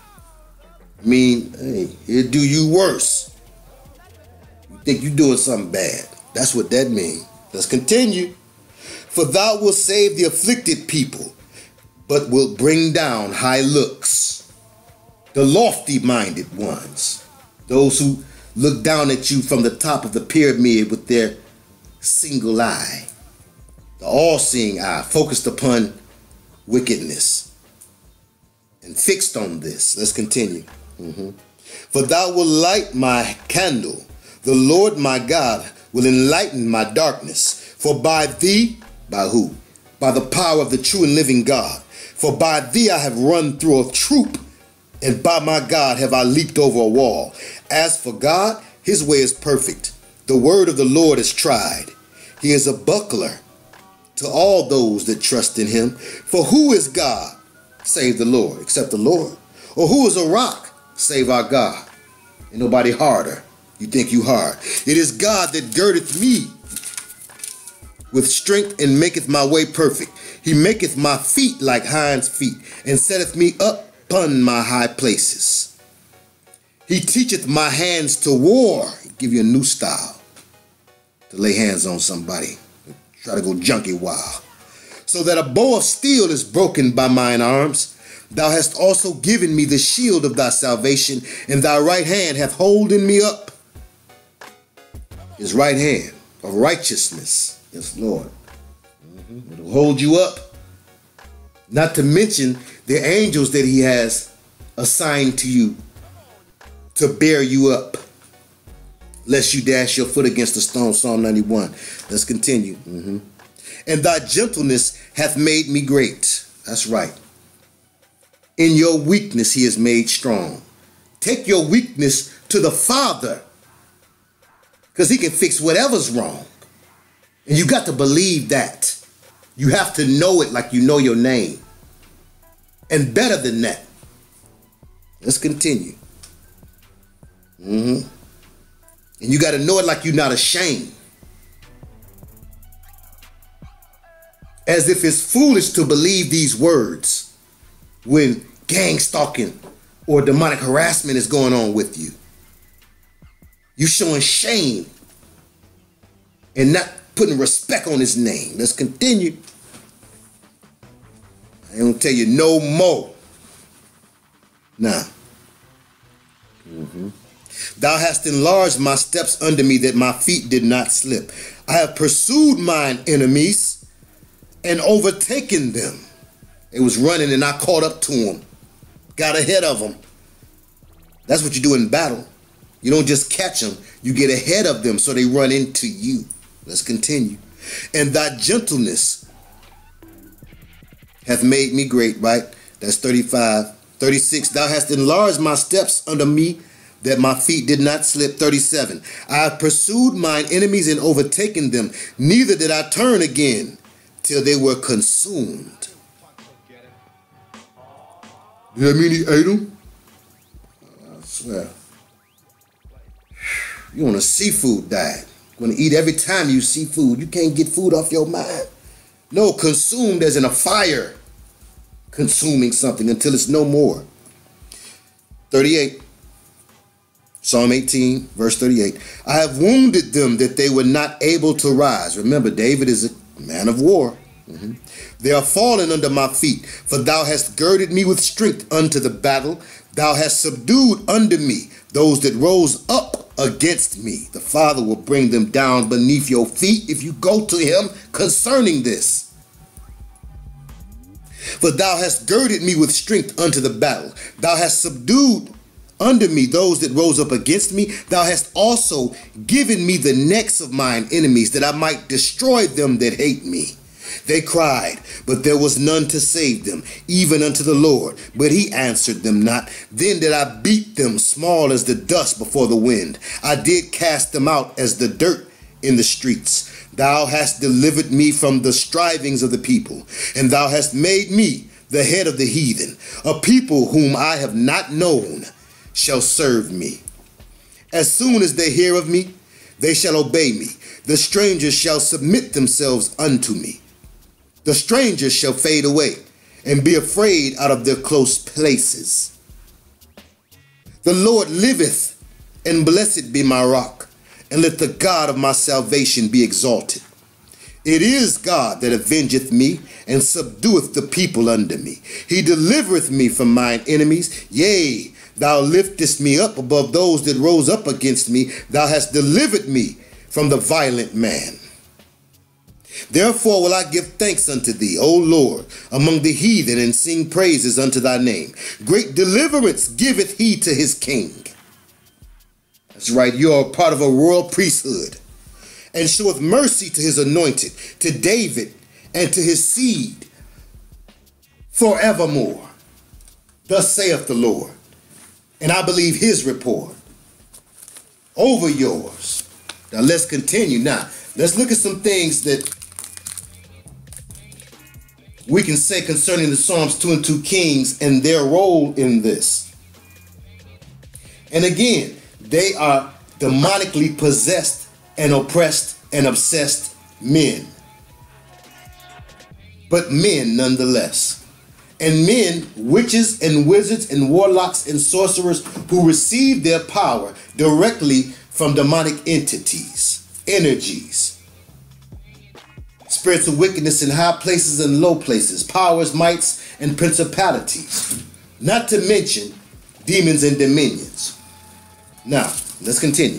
I mean, hey, he'll do you worse. You think you're doing something bad. That's what that means. Let's continue. For thou wilt save the afflicted people, but wilt bring down high looks. The lofty-minded ones. Those who look down at you from the top of the pyramid with their single eye. The all-seeing eye, focused upon wickedness. And fixed on this. Let's continue. Mm-hmm. For thou wilt light my candle. The Lord my God will enlighten my darkness. For by thee, by who? By the power of the true and living God. For by thee I have run through a troop, and by my God have I leaped over a wall. As for God, his way is perfect. The word of the Lord is tried. He is a buckler to all those that trust in him. For who is God save the Lord, except the Lord? Or who is a rock save our God? Ain't nobody harder. You think you hard. It is God that girdeth me with strength and maketh my way perfect. He maketh my feet like hinds' feet, and setteth me up upon my high places. He teacheth my hands to war. He give you a new style to lay hands on somebody. Try to go junkie wild. So that a bow of steel is broken by mine arms. Thou hast also given me the shield of thy salvation, and thy right hand hath holden me up. His right hand of righteousness. Yes, Lord. Mm-hmm. It'll hold you up. Not to mention the angels that he has assigned to you to bear you up, lest you dash your foot against a stone. Psalm ninety-one. Let's continue. Mm-hmm. And thy gentleness hath made me great. That's right. In your weakness he is made strong. Take your weakness to the Father, because he can fix whatever's wrong. And you got to believe that. You have to know it like you know your name. And better than that. Let's continue. Mm-hmm. And you got to know it like you're not ashamed. As if it's foolish to believe these words when gang stalking or demonic harassment is going on with you. You're showing shame and not putting respect on his name. Let's continue. I ain't gonna tell you no more. Now. Mm-hmm. Thou hast enlarged my steps under me, that my feet did not slip. I have pursued mine enemies and overtaken them. It was running and I caught up to them. Got ahead of them. That's what you do in battle. You don't just catch them. You get ahead of them so they run into you. Let's continue. And thy gentleness hath made me great, right? That's thirty-five. thirty-six. Thou hast enlarged my steps under me, that my feet did not slip. thirty-seven. I have pursued mine enemies and overtaken them. Neither did I turn again till they were consumed. Does that mean he ate them? I swear. You're on a seafood diet. You're going to eat every time you see food. You can't get food off your mind. No, consumed as in a fire. Consuming something until it's no more. thirty-eight. Psalm eighteen, verse thirty-eight. I have wounded them that they were not able to rise. Remember, David is a man of war. Mm-hmm. They are fallen under my feet, for thou hast girded me with strength unto the battle. Thou hast subdued under me those that rose up against me. The Father will bring them down beneath your feet if you go to him concerning this. For thou hast girded me with strength unto the battle. Thou hast subdued under me those that rose up against me. Thou hast also given me the necks of mine enemies, that I might destroy them that hate me. They cried, but there was none to save them, even unto the Lord. But he answered them not. Then did I beat them small as the dust before the wind. I did cast them out as the dirt in the streets. Thou hast delivered me from the strivings of the people, and thou hast made me the head of the heathen. A people whom I have not known shall serve me. As soon as they hear of me, they shall obey me. The strangers shall submit themselves unto me. The strangers shall fade away and be afraid out of their close places. The Lord liveth, and blessed be my rock, and let the God of my salvation be exalted. It is God that avengeth me, and subdueth the people under me. He delivereth me from mine enemies. Yea, thou liftest me up above those that rose up against me. Thou hast delivered me from the violent man. Therefore will I give thanks unto thee, O Lord, among the heathen, and sing praises unto thy name. Great deliverance giveth he to his king. That's right, you are part of a royal priesthood. And showeth mercy to his anointed, to David, and to his seed forevermore. Thus saith the Lord. And I believe his report over yours. Now let's continue. Now, let's look at some things that we can say concerning the Psalms two and two Kings and their role in this. And again, they are demonically possessed and oppressed and obsessed men. But men nonetheless. And men, witches and wizards and warlocks and sorcerers who receive their power directly from demonic entities, energies, spiritual wickedness in high places and low places, powers, mights, and principalities, not to mention demons and dominions. Now, let's continue.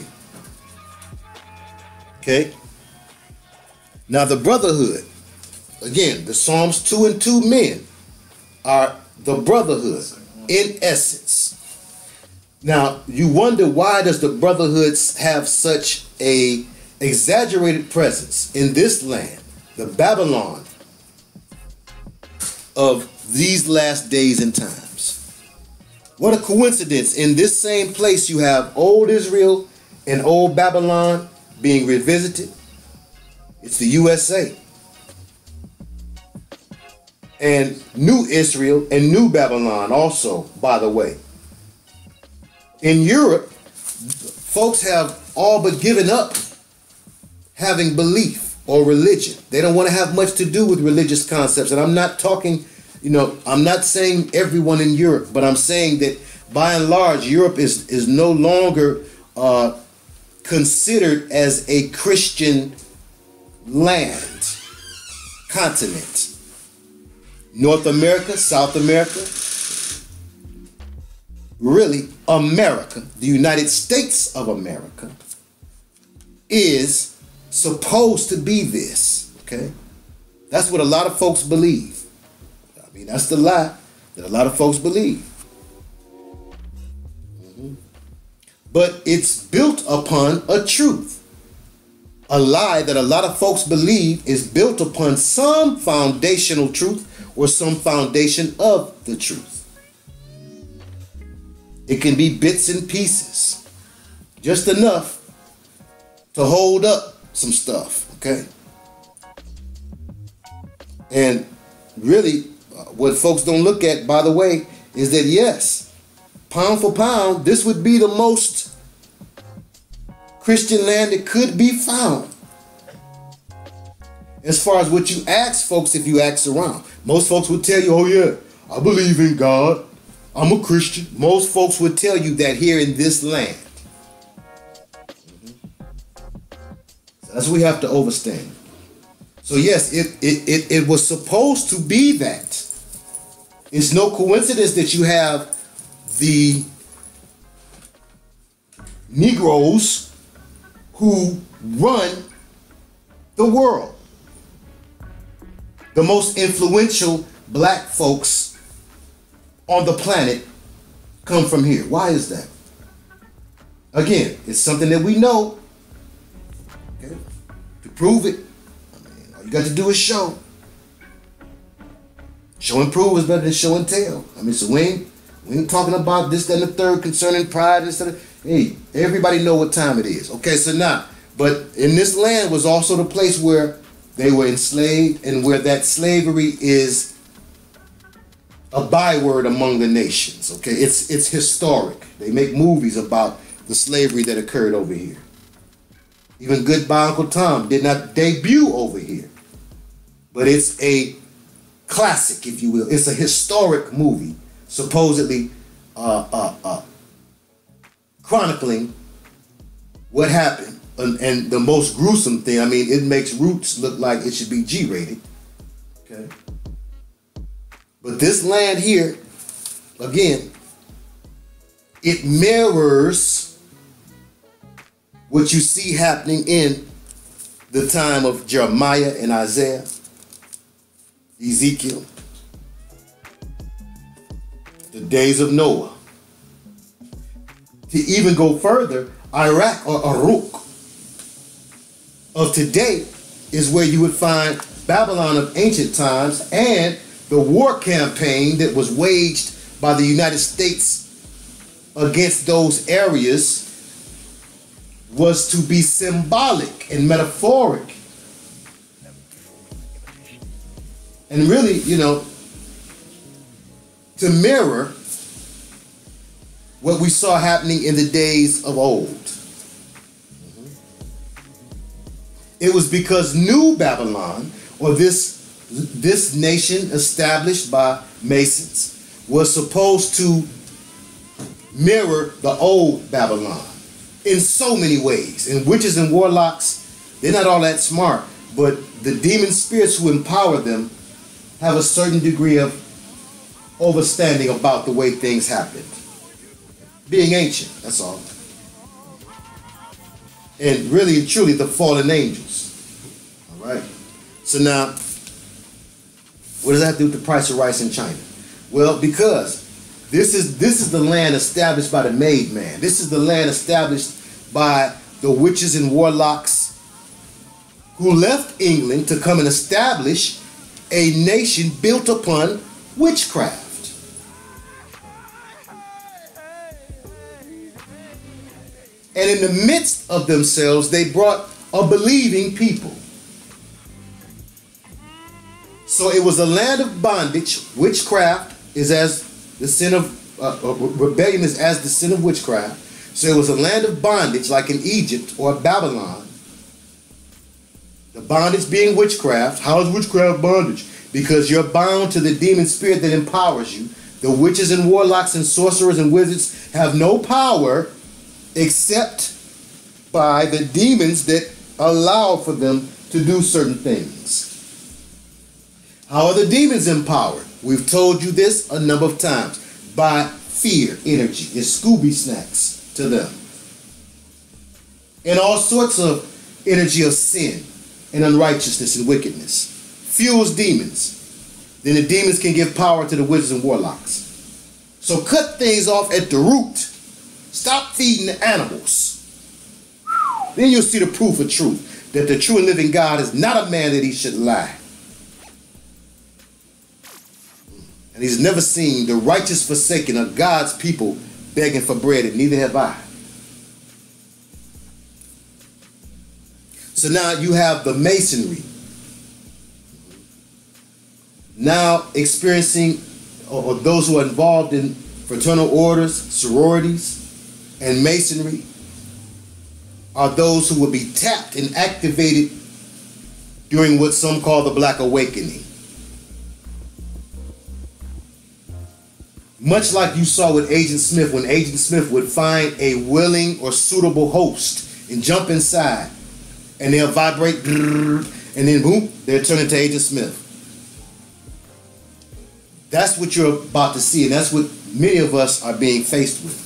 Okay? Now, the brotherhood, again, the Psalms two and two men are the brotherhood in essence. Now, you wonder, why does the brotherhood have such a exaggerated presence in this land, the Babylon of these last days and times? What a coincidence. In this same place you have old Israel and old Babylon being revisited. It's the U S A. And New Israel and New Babylon also, by the way. In Europe, folks have all but given up having belief or religion. They don't want to have much to do with religious concepts. And I'm not talking, you know, I'm not saying everyone in Europe, but I'm saying that by and large, Europe is, is no longer uh, considered as a Christian land, continent. North America, South America, really America, the United States of America, is supposed to be this, okay? That's what a lot of folks believe. I mean, that's the lie that a lot of folks believe. Mm-hmm. But it's built upon a truth. A lie that a lot of folks believe is built upon some foundational truth or some foundation of the truth. It can be bits and pieces, just enough to hold up some stuff, okay? And really, what folks don't look at, by the way, is that yes, pound for pound, this would be the most Christian land that could be found. As far as what you ask folks, if you ask around, most folks would tell you, oh yeah, I believe in God. I'm a Christian. Most folks would tell you that here in this land. Mm-hmm. So that's what we have to understand. So yes, it, it, it, it was supposed to be that. It's no coincidence that you have the Negroes who run the world. The most influential black folks on the planet come from here. Why is that? Again, it's something that we know. Okay? To prove it, I mean, all you got to do is show. Show and prove is better than show and tell. I mean, so we ain't, we ain't talking about this, that, and the third concerning pride and stuff. Hey, everybody know what time it is. Okay, so now, but in this land was also the place where they were enslaved and where that slavery is a byword among the nations. Okay, it's it's historic. They make movies about the slavery that occurred over here. Even Goodbye Uncle Tom did not debut over here, but it's a classic, if you will. It's a historic movie, supposedly uh, uh, uh, chronicling what happened. And, and the most gruesome thing, I mean, it makes Roots look like it should be G-rated. Okay. But this land here, again, it mirrors what you see happening in the time of Jeremiah and Isaiah, Ezekiel, the days of Noah. To even go further, Iraq or Uruk of today is where you would find Babylon of ancient times, and the war campaign that was waged by the United States against those areas was to be symbolic and metaphoric. And really, you know, to mirror what we saw happening in the days of old. It was because New Babylon, or this this nation established by Masons, was supposed to mirror the old Babylon in so many ways. And witches and warlocks, they're not all that smart, but the demon spirits who empower them have a certain degree of overstanding about the way things happened. Being ancient, that's all. And really and truly the fallen angels. All right. So now, what does that have to do with the price of rice in China? Well, because this is this is the land established by the made man. This is the land established by the witches and warlocks who left England to come and establish a nation built upon witchcraft. And in the midst of themselves, they brought a believing people. So it was a land of bondage. Witchcraft is as the sin of, uh, uh, rebellion is as the sin of witchcraft. So it was a land of bondage like in Egypt or Babylon. The bondage being witchcraft. How is witchcraft bondage? Because you're bound to the demon spirit that empowers you. The witches and warlocks and sorcerers and wizards have no power except by the demons that allow for them to do certain things. How are the demons empowered? We've told you this a number of times. By fear energy. It's Scooby snacks to them. And all sorts of energy of sin and unrighteousness and wickedness. Fuels demons. Then the demons can give power to the wizards and warlocks. So cut things off at the root. Stop feeding the animals. Then you'll see the proof of truth. That the true and living God is not a man that he should lie. And he's never seen the righteous forsaken of God's people begging for bread, and neither have I. So now you have the masonry. Now experiencing, or those who are involved in fraternal orders, sororities, and masonry are those who will be tapped and activated during what some call the Black Awakening. Much like you saw with Agent Smith, when Agent Smith would find a willing or suitable host and jump inside, and they'll vibrate, and then boom, they'll turn into Agent Smith. That's what you're about to see, and that's what many of us are being faced with.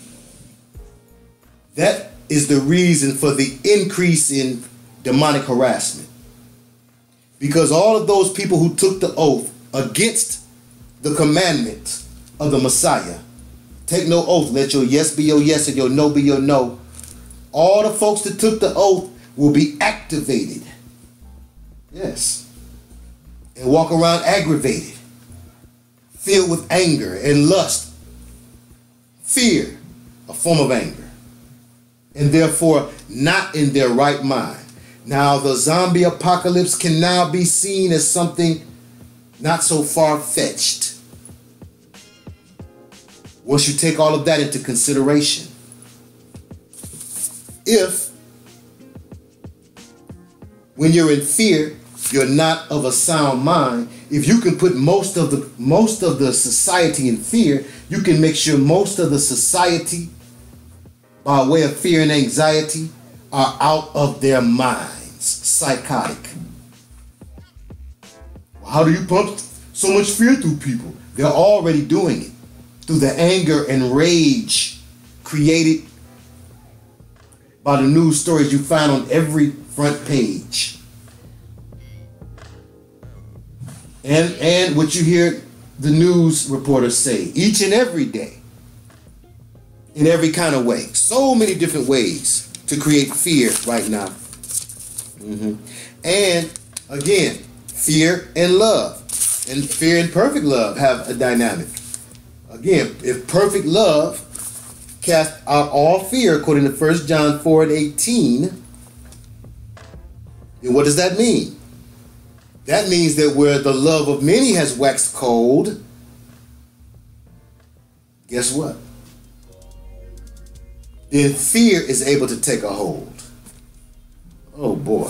That is the reason for the increase in demonic harassment. Because all of those people who took the oath against the commandment of the Messiah, take no oath, let your yes be your yes and your no be your no. All the folks that took the oath will be activated. Yes. And walk around aggravated. filled with anger and lust. Fear, a form of anger, and therefore not in their right mind. Now, the zombie apocalypse can now be seen as something not so far-fetched once you take all of that into consideration. If, when you're in fear, you're not of a sound mind, if you can put most of the most of the society in fear, you can make sure most of the society, by way of fear and anxiety, are out of their minds, psychotic. How do you pump so much fear through people? They're already doing it through the anger and rage created by the news stories you find on every front page. And, and what you hear the news reporters say each and every day, in every kind of way. So many different ways to create fear right now. Mm-hmm. And again, fear and love. And fear and perfect love have a dynamic. Again, if perfect love casts out all fear, according to First John four and eighteen, then what does that mean? That means that where the love of many has waxed cold, guess what? Then fear is able to take a hold. Oh boy.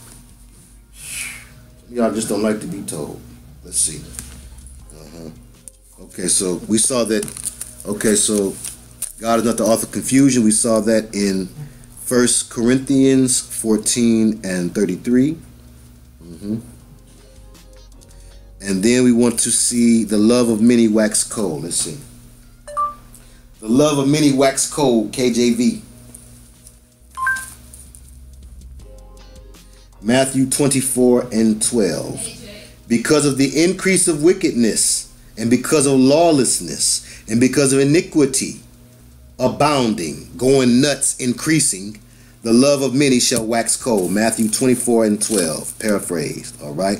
Y'all just don't like to be told. Let's see. Uh-huh. Okay, so we saw that. Okay, so God is not the author of confusion. We saw that in First Corinthians fourteen and thirty-three. Mm-hmm. And then we want to see the love of many wax cold. Let's see. The love of many wax cold, K J V. Matthew twenty-four and twelve. Because of the increase of wickedness, and because of lawlessness, and because of iniquity abounding, going nuts, increasing, the love of many shall wax cold. Matthew twenty-four and twelve, paraphrased, all right?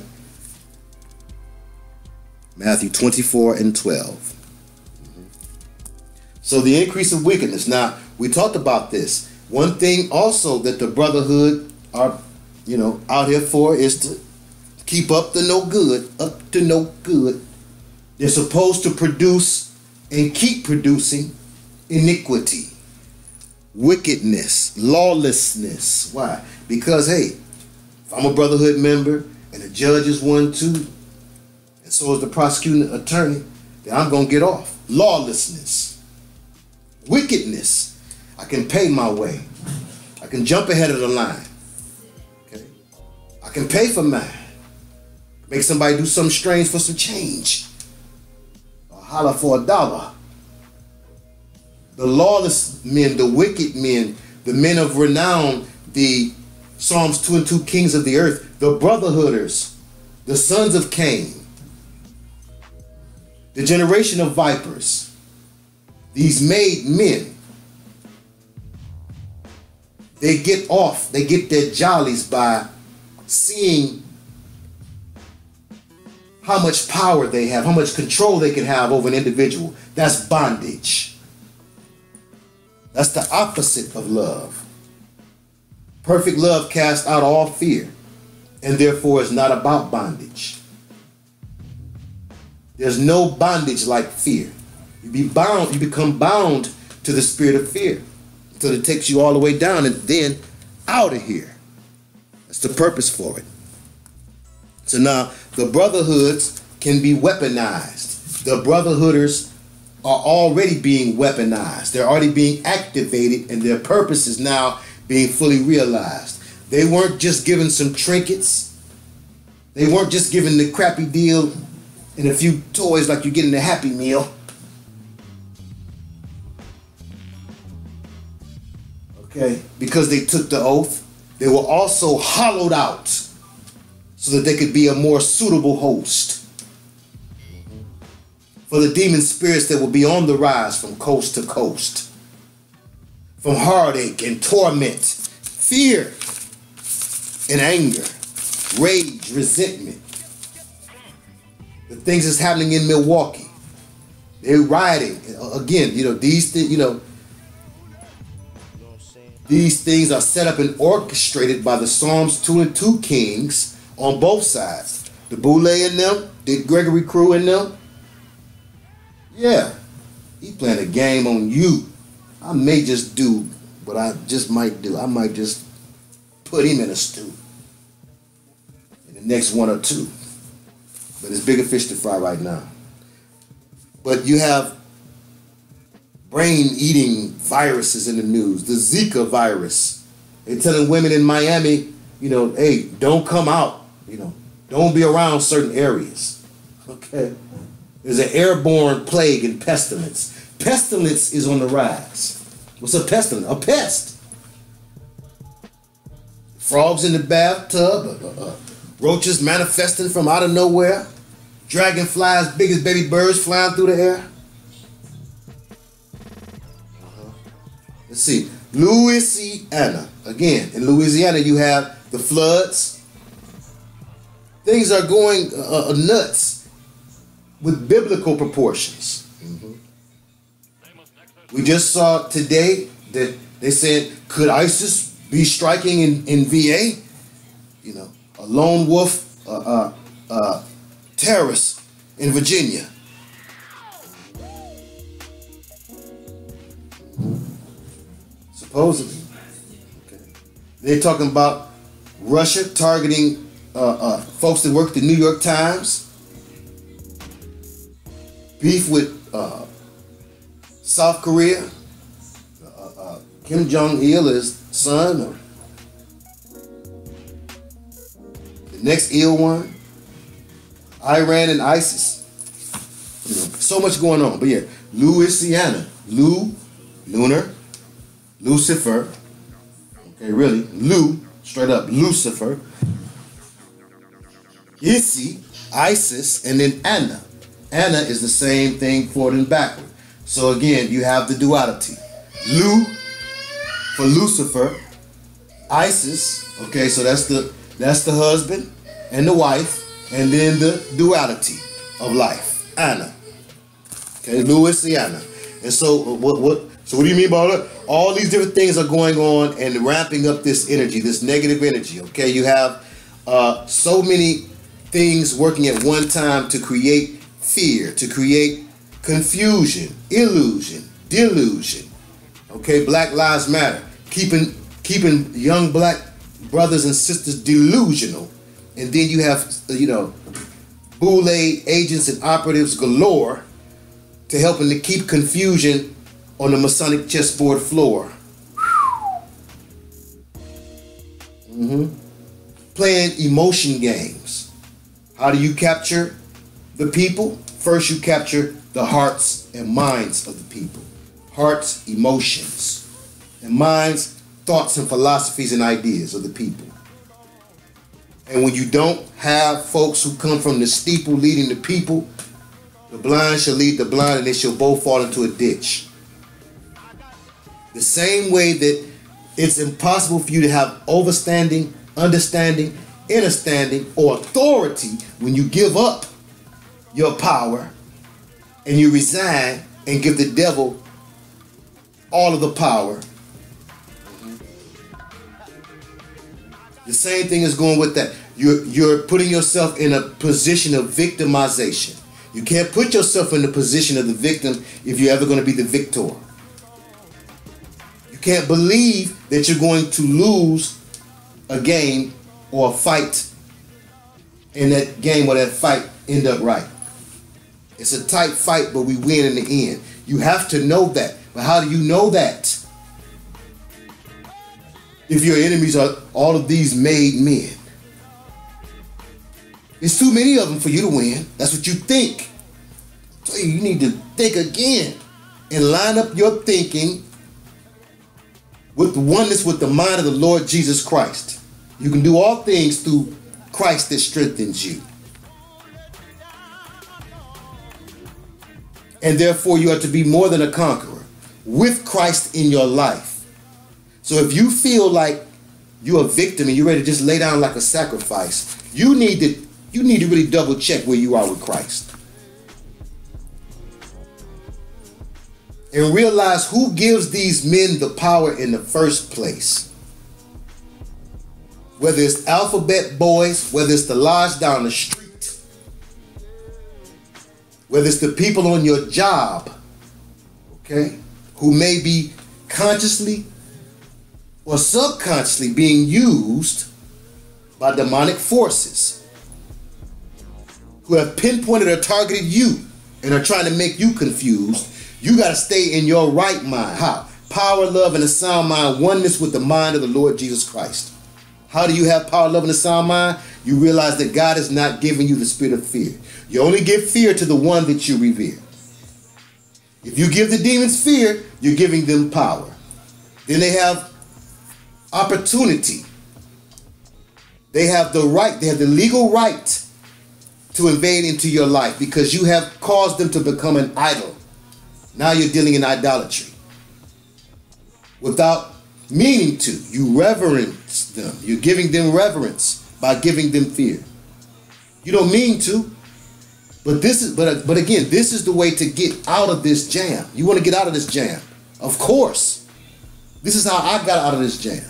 Matthew twenty-four and twelve. Mm-hmm. So the increase of wickedness. Now, we talked about this. One thing also that the brotherhood are, you know, out here for is to keep up the no good, up to no good. They're supposed to produce and keep producing iniquity, wickedness, lawlessness. Why? Because, hey, if I'm a brotherhood member and the judge is one too, and so is the prosecuting attorney, then I'm going to get off. Lawlessness, wickedness. I can pay my way. I can jump ahead of the line. Okay? I can pay for mine. Make somebody do something strange for some change. Or holler for a dollar. The lawless men, the wicked men, the men of renown, the Psalms two and two kings of the earth, the brotherhooders, the sons of Cain, the generation of vipers, these made men, they get off, they get their jollies by seeing how much power they have, how much control they can have over an individual. That's bondage. That's the opposite of love. Perfect love casts out all fear, and therefore is not about bondage. There's no bondage like fear. You be bound, you become bound to the spirit of fear until it takes you all the way down and then out of here. That's the purpose for it. So now the brotherhoods can be weaponized. The brotherhooders are already being weaponized. They're already being activated, and their purpose is now being fully realized. They weren't just given some trinkets. They weren't just given the crappy deal and a few toys like you get in the Happy Meal. Okay, because they took the oath, they were also hollowed out so that they could be a more suitable host for the demon spirits that will be on the rise from coast to coast, from heartache and torment, fear and anger, rage, resentment. The things that's happening in Milwaukee, They're rioting. Again, you know, these things, you know, these things are set up and orchestrated by the Psalms two and two kings on both sides. The Boule and them, the Gregory crew and them. Yeah, he playing a game on you. I may just do what I just might do. I might just put him in a stew in the next one or two. But it's bigger fish to fry right now. But you have brain-eating viruses in the news. The Zika virus. They're telling women in Miami, you know, hey, don't come out. You know, don't be around certain areas. Okay? There's an airborne plague and pestilence. Pestilence is on the rise. What's a pestilence? A pest. Frogs in the bathtub. Uh, uh, roaches manifesting from out of nowhere. Dragonflies big as baby birds flying through the air. Uh-huh. Let's see. Louisiana. Again, in Louisiana you have the floods. Things are going uh, uh, nuts with biblical proportions. Mm-hmm. We just saw today that they said, could ISIS be striking in, in V A? You know, a lone wolf uh, uh, uh, terrorist in Virginia. Supposedly. Okay. They're talking about Russia targeting uh, uh, folks that work at the New York Times. Beef with uh, South Korea. Uh, uh, Kim Jong-il's son. Or the next ill one. Iran and ISIS. You know, so much going on. But yeah, Louisiana. Lu, lunar. Lucifer. Okay, really. Lu, straight up. Lucifer. Issy, Isis, and then Anna. Anna is the same thing forward and backward. So again, you have the duality. Lu for Lucifer. Isis. Okay, so that's the that's the husband and the wife. And then the duality of life, Anna. Okay, Louisiana. And so what? What? So what do you mean by that? All these different things are going on and ramping up this energy, this negative energy. Okay, you have uh, so many things working at one time to create fear, to create confusion, illusion, delusion. Okay, Black Lives Matter, keeping keeping young black brothers and sisters delusional. And then you have, you know, Boule agents and operatives galore to helping to keep confusion on the Masonic chessboard floor. Mm-hmm. Playing emotion games. How do you capture the people? First, you capture the hearts and minds of the people. Hearts, emotions, and minds, thoughts and philosophies and ideas of the people. And when you don't have folks who come from the steeple leading the people, the blind shall lead the blind and they shall both fall into a ditch. The same way that it's impossible for you to have overstanding, understanding, understanding, or authority when you give up your power and you resign and give the devil all of the power. The same thing is going with that. You're, you're putting yourself in a position of victimization. You can't put yourself in the position of the victim if you're ever going to be the victor. You can't believe that you're going to lose a game or a fight, and that game or that fight end up right. It's a tight fight, but we win in the end. You have to know that. But how do you know that? If your enemies are all of these made men. There's too many of them for you to win. That's what you think. So you need to think again and line up your thinking with the oneness with the mind of the Lord Jesus Christ. You can do all things through Christ that strengthens you. And therefore you are to be more than a conqueror with Christ in your life. So if you feel like you're a victim and you're ready to just lay down like a sacrifice, you need to you need to really double check where you are with Christ. and realize who gives these men the power in the first place. Whether it's alphabet boys, whether it's the lodge down the street, whether it's the people on your job, okay, who may be consciously or subconsciously being used by demonic forces, who have pinpointed or targeted you and are trying to make you confused. You got to stay in your right mind. How? Power, love, and a sound mind, oneness with the mind of the Lord Jesus Christ. How do you have power, love, and a sound mind? You realize that God is not giving you the spirit of fear. You only give fear to the one that you revere. If you give the demons fear, you're giving them power. Then they have opportunity. They have the right, they have the legal right to invade into your life because you have caused them to become an idol. Now you're dealing in idolatry. Without meaning to, you reverence them. You're giving them reverence by giving them fear. You don't mean to, but this is but but again, this is the way to get out of this jam. You want to get out of this jam. Of course. This is how I got out of this jam.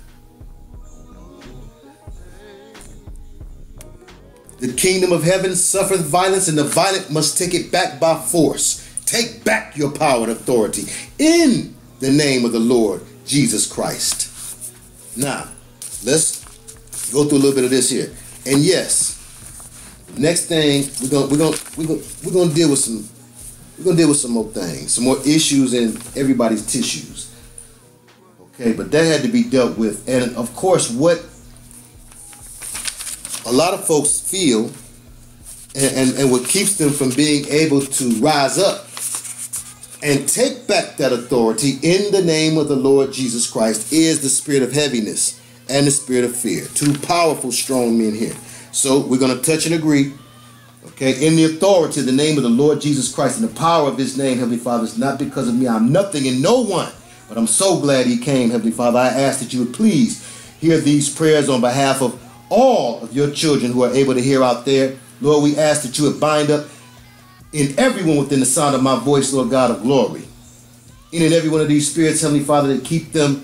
The kingdom of heaven suffereth violence, and the violent must take it back by force. Take back your power and authority in the name of the Lord Jesus Christ. Now, let's go through a little bit of this here. And yes, next thing we're gonna we're gonna we're gonna we're gonna deal with some we're gonna deal with some more things, some more issues in everybody's tissues. Okay, but that had to be dealt with, and of course, what a lot of folks feel, and, and, and what keeps them from being able to rise up and take back that authority in the name of the Lord Jesus Christ is the spirit of heaviness and the spirit of fear. Two powerful, strong men here. So we're going to touch and agree, okay, in the authority of the name of the Lord Jesus Christ and the power of his name, Heavenly Father. It's not because of me. I'm nothing and no one, but I'm so glad he came, Heavenly Father. I ask that you would please hear these prayers on behalf of all of your children who are able to hear out there. Lord, we ask that you would bind up in everyone within the sound of my voice, Lord God of glory. In and every one of these spirits, Heavenly Father, that keep them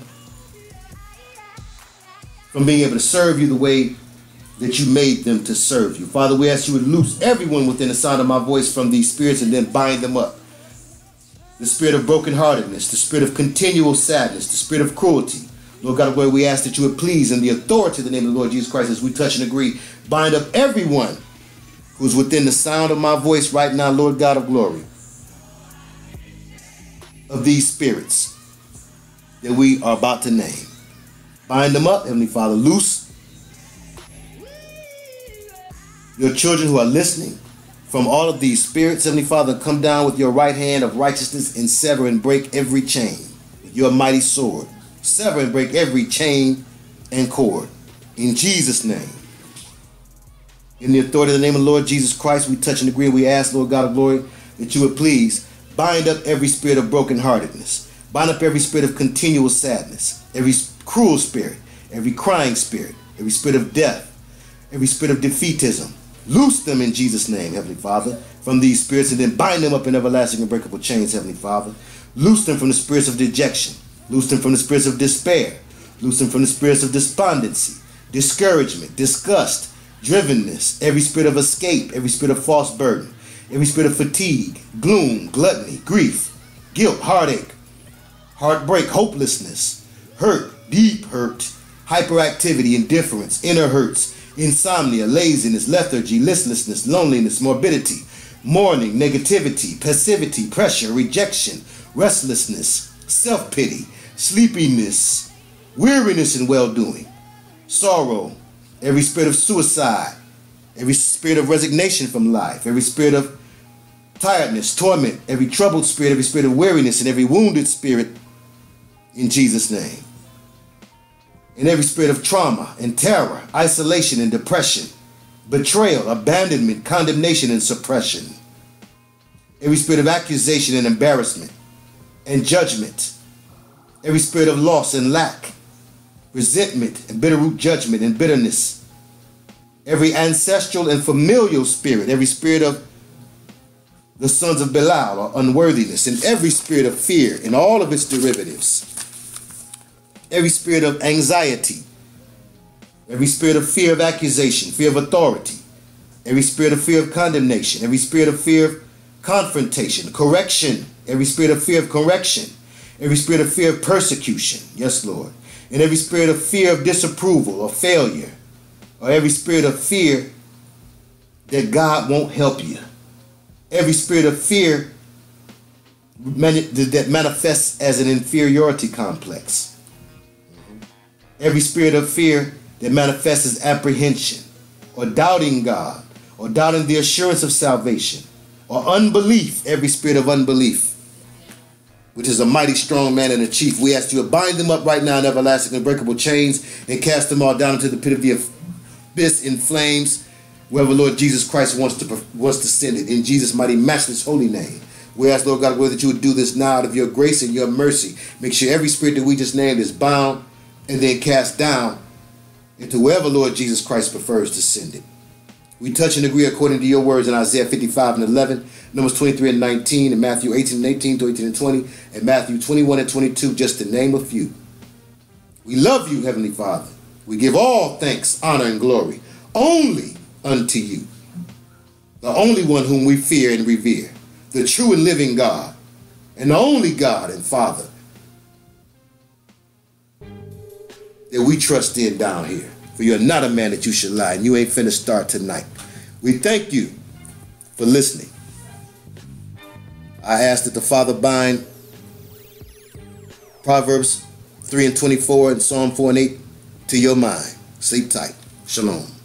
from being able to serve you the way that you made them to serve you. Father, we ask you would loose everyone within the sound of my voice from these spirits and then bind them up. The spirit of brokenheartedness, the spirit of continual sadness, the spirit of cruelty. Lord God of glory, we ask that you would please, in the authority of the name of the Lord Jesus Christ, as we touch and agree, bind up everyone who's within the sound of my voice right now, Lord God of glory, of these spirits that we are about to name. Bind them up, Heavenly Father. Loose your children who are listening from all of these spirits, Heavenly Father. Come down with your right hand of righteousness and sever and break every chain with your mighty sword. Sever and break every chain and cord. In Jesus' name. In the authority of the name of the Lord Jesus Christ, we touch and agree. We ask, Lord God of glory, that you would please bind up every spirit of brokenheartedness. Bind up every spirit of continual sadness. Every cruel spirit. Every crying spirit. Every spirit of death. Every spirit of defeatism. Loose them in Jesus' name, Heavenly Father, from these spirits, and then bind them up in everlasting and breakable chains, Heavenly Father. Loose them from the spirits of dejection. Loose them from the spirits of despair. Loose them from the spirits of despondency, discouragement, disgust, drivenness, every spirit of escape, every spirit of false burden, every spirit of fatigue, gloom, gluttony, grief, guilt, heartache, heartbreak, hopelessness, hurt, deep hurt, hyperactivity, indifference, inner hurts, insomnia, laziness, lethargy, listlessness, loneliness, morbidity, mourning, negativity, passivity, pressure, rejection, restlessness, self-pity, sleepiness, weariness and well-doing, sorrow, every spirit of suicide, every spirit of resignation from life, every spirit of tiredness, torment, every troubled spirit, every spirit of weariness, and every wounded spirit, in Jesus' name. And every spirit of trauma and terror, isolation and depression, betrayal, abandonment, condemnation and suppression. Every spirit of accusation and embarrassment and judgment. Every spirit of loss and lack, resentment and bitter root judgment and bitterness. Every ancestral and familial spirit, every spirit of the sons of Belial, or unworthiness, and every spirit of fear in all of its derivatives, every spirit of anxiety, every spirit of fear of accusation, fear of authority, every spirit of fear of condemnation, every spirit of fear of confrontation, correction, every spirit of fear of correction, every spirit of fear of persecution, yes, Lord, and every spirit of fear of disapproval or failure, or every spirit of fear that God won't help you, every spirit of fear that manifests as an inferiority complex, every spirit of fear that manifests as apprehension, or doubting God, or doubting the assurance of salvation, or unbelief, every spirit of unbelief, which is a mighty strong man and a chief. We ask you to bind them up right now in everlasting unbreakable chains and cast them all down into the pit of the abyss in flames, wherever Lord Jesus Christ wants to wants to send it. In Jesus' mighty, matchless, holy name. We ask, Lord God, that you would do this now out of your grace and your mercy. Make sure every spirit that we just named is bound and then cast down into wherever Lord Jesus Christ prefers to send it. We touch and agree according to your words in Isaiah fifty-five and eleven, Numbers twenty-three and nineteen, and Matthew eighteen and eighteen to eighteen and twenty, and Matthew twenty-one and twenty-two, just to name a few. We love you, Heavenly Father. We give all thanks, honor, and glory only unto you, the only one whom we fear and revere, the true and living God, and the only God and Father that we trust in down here. For you're not a man that you should lie, and you ain't finna start tonight. We thank you for listening. I ask that the Father bind Proverbs three and twenty-four and Psalm four and eight to your mind. Sleep tight. Shalom.